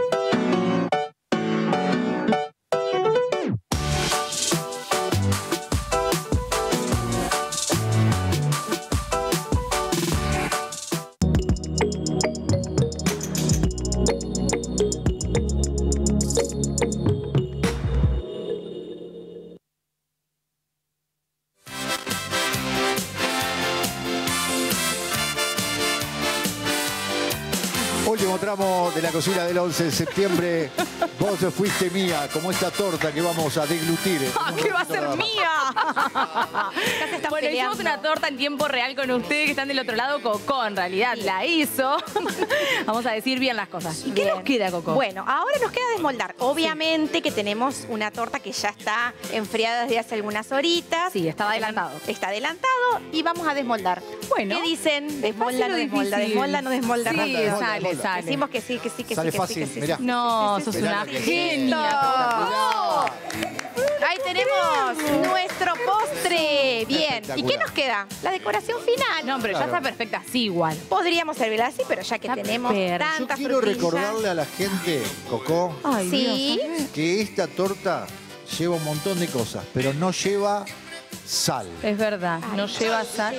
encontramos de la cocina del once de septiembre. Vos fuiste mía, como esta torta que vamos a deglutir. Ah, ¿qué va a ser mía? Bueno, hicimos una torta en tiempo real con ustedes que están del otro lado. Coco, en realidad, la hizo. Vamos a decir bien las cosas. ¿Y qué Bien. nos queda, Coco? Bueno, ahora nos queda desmoldar. Obviamente que tenemos una torta que ya está enfriada desde hace algunas horitas. Sí, estaba adelantado. Está adelantado y vamos a desmoldar. Bueno. ¿Qué dicen? Desmolda, no lo desmolda, difícil. desmolda, no desmolda. Sí, rápido. sale, desmolda. sale. Decimos que sí, que sí, que Sale sí, que fácil, sí, que sí. mirá. No, Sí, sos sí, una mirá que- genia. ¡Oh! Ahí tenemos nuestro postre. Bien. ¿Y qué Espectacular. nos queda? La decoración final. No, pero ya Claro. está perfecta así igual. Podríamos servirla así, pero ya que Está tenemos perfecto. Yo tantas quiero frutillas. recordarle a la gente, Coco, Ay, Sí. Dios. que esta torta lleva un montón de cosas, pero no lleva sal. Es verdad, no lleva sal.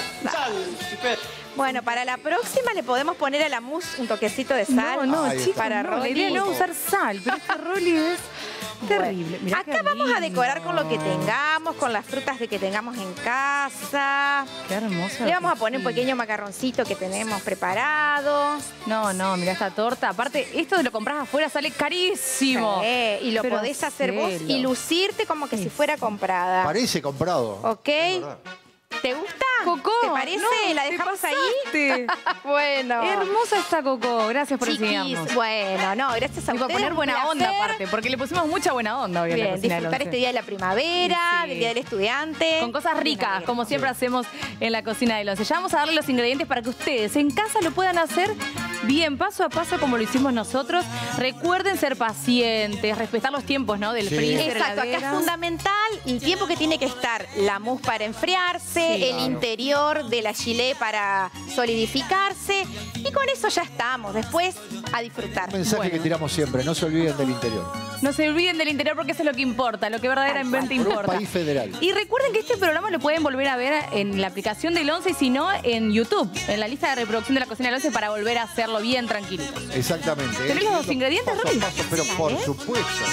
Bueno, para la próxima le podemos poner a la mousse un toquecito de sal. No, no, Ahí chicos, para no, la Rolly. idea no es usar sal, pero este Rolly es terrible. Mirá Acá qué vamos a lindo. decorar con lo que tengamos, con las frutas de que tengamos en casa. Qué hermoso. Le vamos a que poner un sí. pequeño macarroncito que tenemos preparado. No, no, mira esta torta. Aparte, esto de lo compras afuera sale carísimo. Sí, y lo Pero podés hacer vos hacelo. y lucirte como que si fuera comprada. Parece comprado. ¿Ok? Es verdad. ¿Te gusta? Coco, ¿Te parece? no, ¿La te dejamos ahí? pasaste. Bueno. Hermosa está Coco, gracias por Chiquis, enseñarnos. bueno, no, gracias a Y para ustedes. poner un buena onda placer. aparte, porque le pusimos mucha buena onda hoy en la Bien, cocina del disfrutar once. este día de la primavera, Sí. del Día del Estudiante. Con cosas ricas, como siempre hacemos en la cocina del once. Ya vamos a darle los ingredientes para que ustedes en casa lo puedan hacer bien, paso a paso, como lo hicimos nosotros. Recuerden ser pacientes, respetar los tiempos, ¿no? Del Sí. freezer, Exacto, acá es heladera. fundamental el tiempo que tiene que estar la mousse para enfriarse, Sí. el Claro. interior de la gilet para solidificarse y con eso ya estamos. Después a disfrutar. Un mensaje Bueno. que tiramos siempre, no se olviden del interior. No se olviden del interior porque eso es lo que importa, lo que verdaderamente Por un importa. país federal. Y recuerden que este programa lo pueden volver a ver en la aplicación del once y si no, en YouTube, en la lista de reproducción de la cocina del once para volver a hacerlo bien tranquilitos. Exactamente. ¿Tenés los Siguiendo ingredientes, paso a Rolly? paso, pero por supuesto.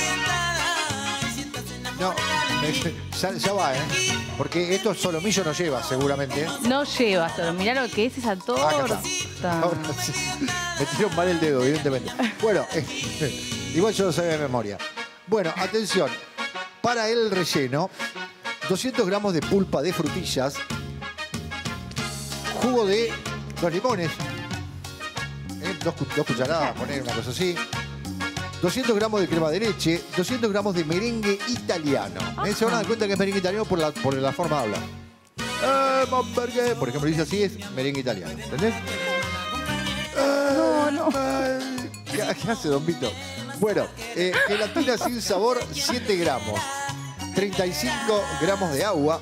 No, ya, ya va, ¿eh? Porque esto solomillo no lleva, seguramente. ¿eh? No lleva solo, mirá lo que es esa Acá torta. está. Ahora sí. Me tiró mal el dedo, evidentemente. Bueno, eh, igual yo lo sabía de memoria. Bueno, atención. Para el relleno, doscientos gramos de pulpa de frutillas, jugo de dos limones, eh, dos, cu- dos cucharadas, poner una cosa así. doscientos gramos de crema de leche, doscientos gramos de merengue italiano. ¿Eh? Se van a dar cuenta que es merengue italiano por la, por la forma de hablar. Eh, Bamberger. Por ejemplo, dice así, es merengue italiano. ¿Entendés? No, no. ¿Qué, qué hace, Don Vito? Bueno, eh, gelatina sin sabor, siete gramos. treinta y cinco gramos de agua.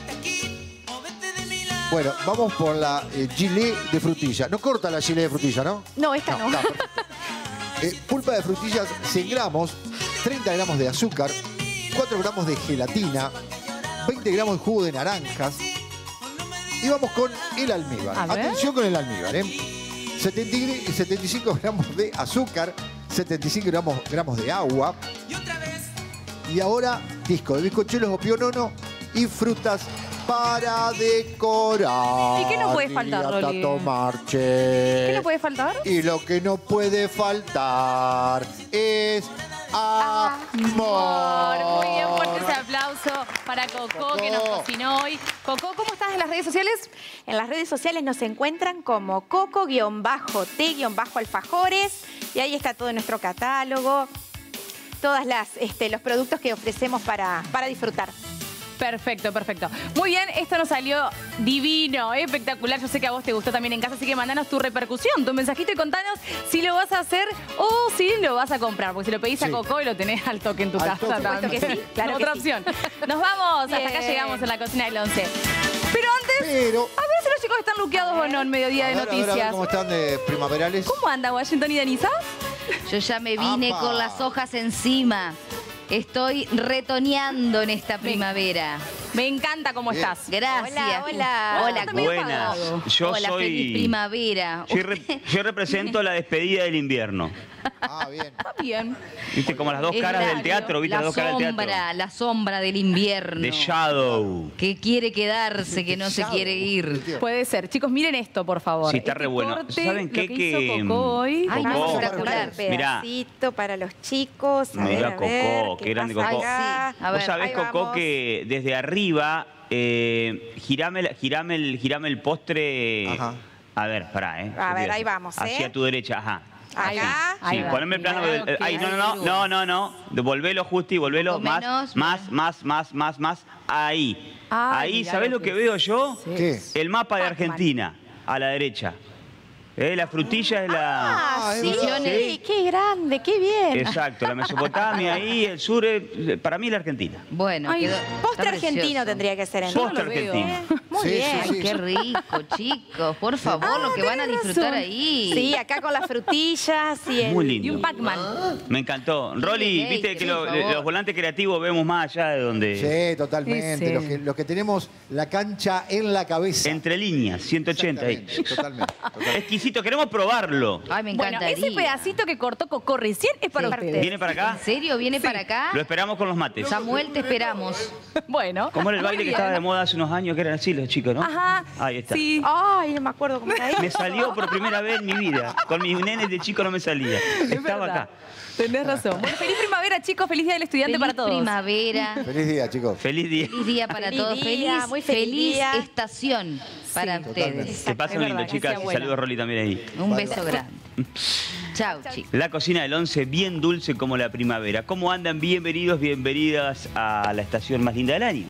Bueno, vamos por la eh, gilet de frutilla. No corta la gilet de frutilla, ¿no? No, esta no. No, perfecto. Eh, pulpa de frutillas, cien gramos, treinta gramos de azúcar, cuatro gramos de gelatina, veinte gramos de jugo de naranjas. Y vamos con el almíbar. A ver. Atención con el almíbar, ¿eh? setenta y setenta y cinco gramos de azúcar, setenta y cinco gramos, gramos de agua. Y ahora, disco de bizcochuelos o pionono y frutas para decorar. ¿Y qué no puede faltar, diría Rolly? Tato Marche. ¿Qué le puede faltar? Y lo que no puede faltar es amor. Muy bien, fuerte ese aplauso para Coco, que nos cocinó hoy. Coco, ¿cómo estás en las redes sociales? En las redes sociales nos encuentran como coco-t-alfajores y ahí está todo nuestro catálogo, todos este, los productos que ofrecemos para, para disfrutar. Perfecto, perfecto. Muy bien, esto nos salió divino, ¿eh? Espectacular. Yo sé que a vos te gustó también en casa, así que mandanos tu repercusión, tu mensajito y contanos si lo vas a hacer o si lo vas a comprar. Porque si lo pedís Sí. a Coco y lo tenés al toque en tu Al casa toque. también. Por supuesto que sí, claro Otra que sí. opción. Nos vamos, Bien. hasta acá llegamos en la cocina del once. Pero antes, Pero, a ver si los chicos están luqueados o no en mediodía a de ver, a ver, a ver noticias. cómo están de primaverales. ¿Cómo anda Washington y Denisa? Yo ya me vine ¡Apa! con las hojas encima. Estoy retoneando en esta primavera. Me encanta cómo Bien. estás. Gracias. Hola, hola. Hola, También Buenas. pagado. Yo Hola, soy. feliz primavera. Yo, re- yo represento la despedida del invierno. Ah, bien. Está bien. ¿Viste? Como las dos Es caras la- del teatro, ¿viste? La Las dos caras del sombra, teatro. la sombra del invierno. The Shadow. Que quiere quedarse, que no se quiere ir. Puede ser. Chicos, miren esto, por favor. Sí, está Este re bueno. corte, ¿Saben lo qué? que Que- hizo Coco hoy. Ay, Coco. no, Un espectacular. Mirá. pedacito para los chicos. A ver, Mirá, a ver, Coco, qué grande pasa Coco. acá? Ay, sí. A Vos ver, sabés, ahí Coco, vamos. que desde arriba, eh, girame, la- girame el, girame el postre. Ajá. A ver, pará, ¿eh? A ver, ahí vamos, ¿eh? Hacia tu derecha, ajá. Acá. Sí, va. poneme el plano. Mirá eh, lo que Ahí, no, hay, no, no, Lu. no, no, no. Devolvelo, Justi, volvelo. Un poco Más, menos, más, más, más, más, más. Ahí. Ay, Ahí, mirá ¿sabés lo lo que que veo yo? ¿Qué? El mapa de Pac-Man. Argentina, a la derecha. Eh, la frutilla es la... Ah, sí, Sí. qué grande, qué bien. Exacto, la Mesopotamia ahí, el sur, eh, para mí la Argentina. Bueno, Ay, quedó. postre está argentino precioso. tendría que ser Postre entonces. argentino. Muy Sí, bien. sí, Ay, qué rico, chicos. Por favor, lo que van a tenés disfrutar razón. ahí. Sí, acá con las frutillas y el... Muy Y lindo. un Pac-Man. Me encantó. Rolly, Ey, viste sí, que lo- por favor. los volantes creativos vemos más allá de donde... Sí, totalmente. Sí, sí. Los, que, los que tenemos la cancha en la cabeza. Entre líneas, ciento ochenta ahí. Exactamente, totalmente, totalmente. Exquisito, queremos probarlo. Ay, me Bueno, encantaría. ese pedacito que cortó Coco recién es para Sí. ustedes. ¿Viene para acá? ¿En serio? ¿Viene para acá? Lo esperamos con los mates. Samuel, te esperamos. Bueno. Como era el muy baile que bien. estaba de moda hace unos años, que eran así los chicos, ¿no? Ajá. Ahí está. Sí. Ay, no me acuerdo cómo era Me eso. salió por primera vez en mi vida. Con mis nenes de chico no me salía. Es Estaba verdad. acá. Tenés razón. Bueno, feliz primavera, chicos. Feliz día del estudiante Feliz para todos. primavera. Feliz día, chicos. Feliz día. Feliz día para Feliz todos. día, Feliz, muy feliz día. estación para ustedes. Que pasen Es lindo, verdad, que chicas. sea Y buena. saludos a Rolly también ahí. Un beso grande. Chao, chicos. La cocina del once, bien dulce como la primavera. ¿Cómo andan? Bienvenidos, bienvenidas a la estación más linda del año.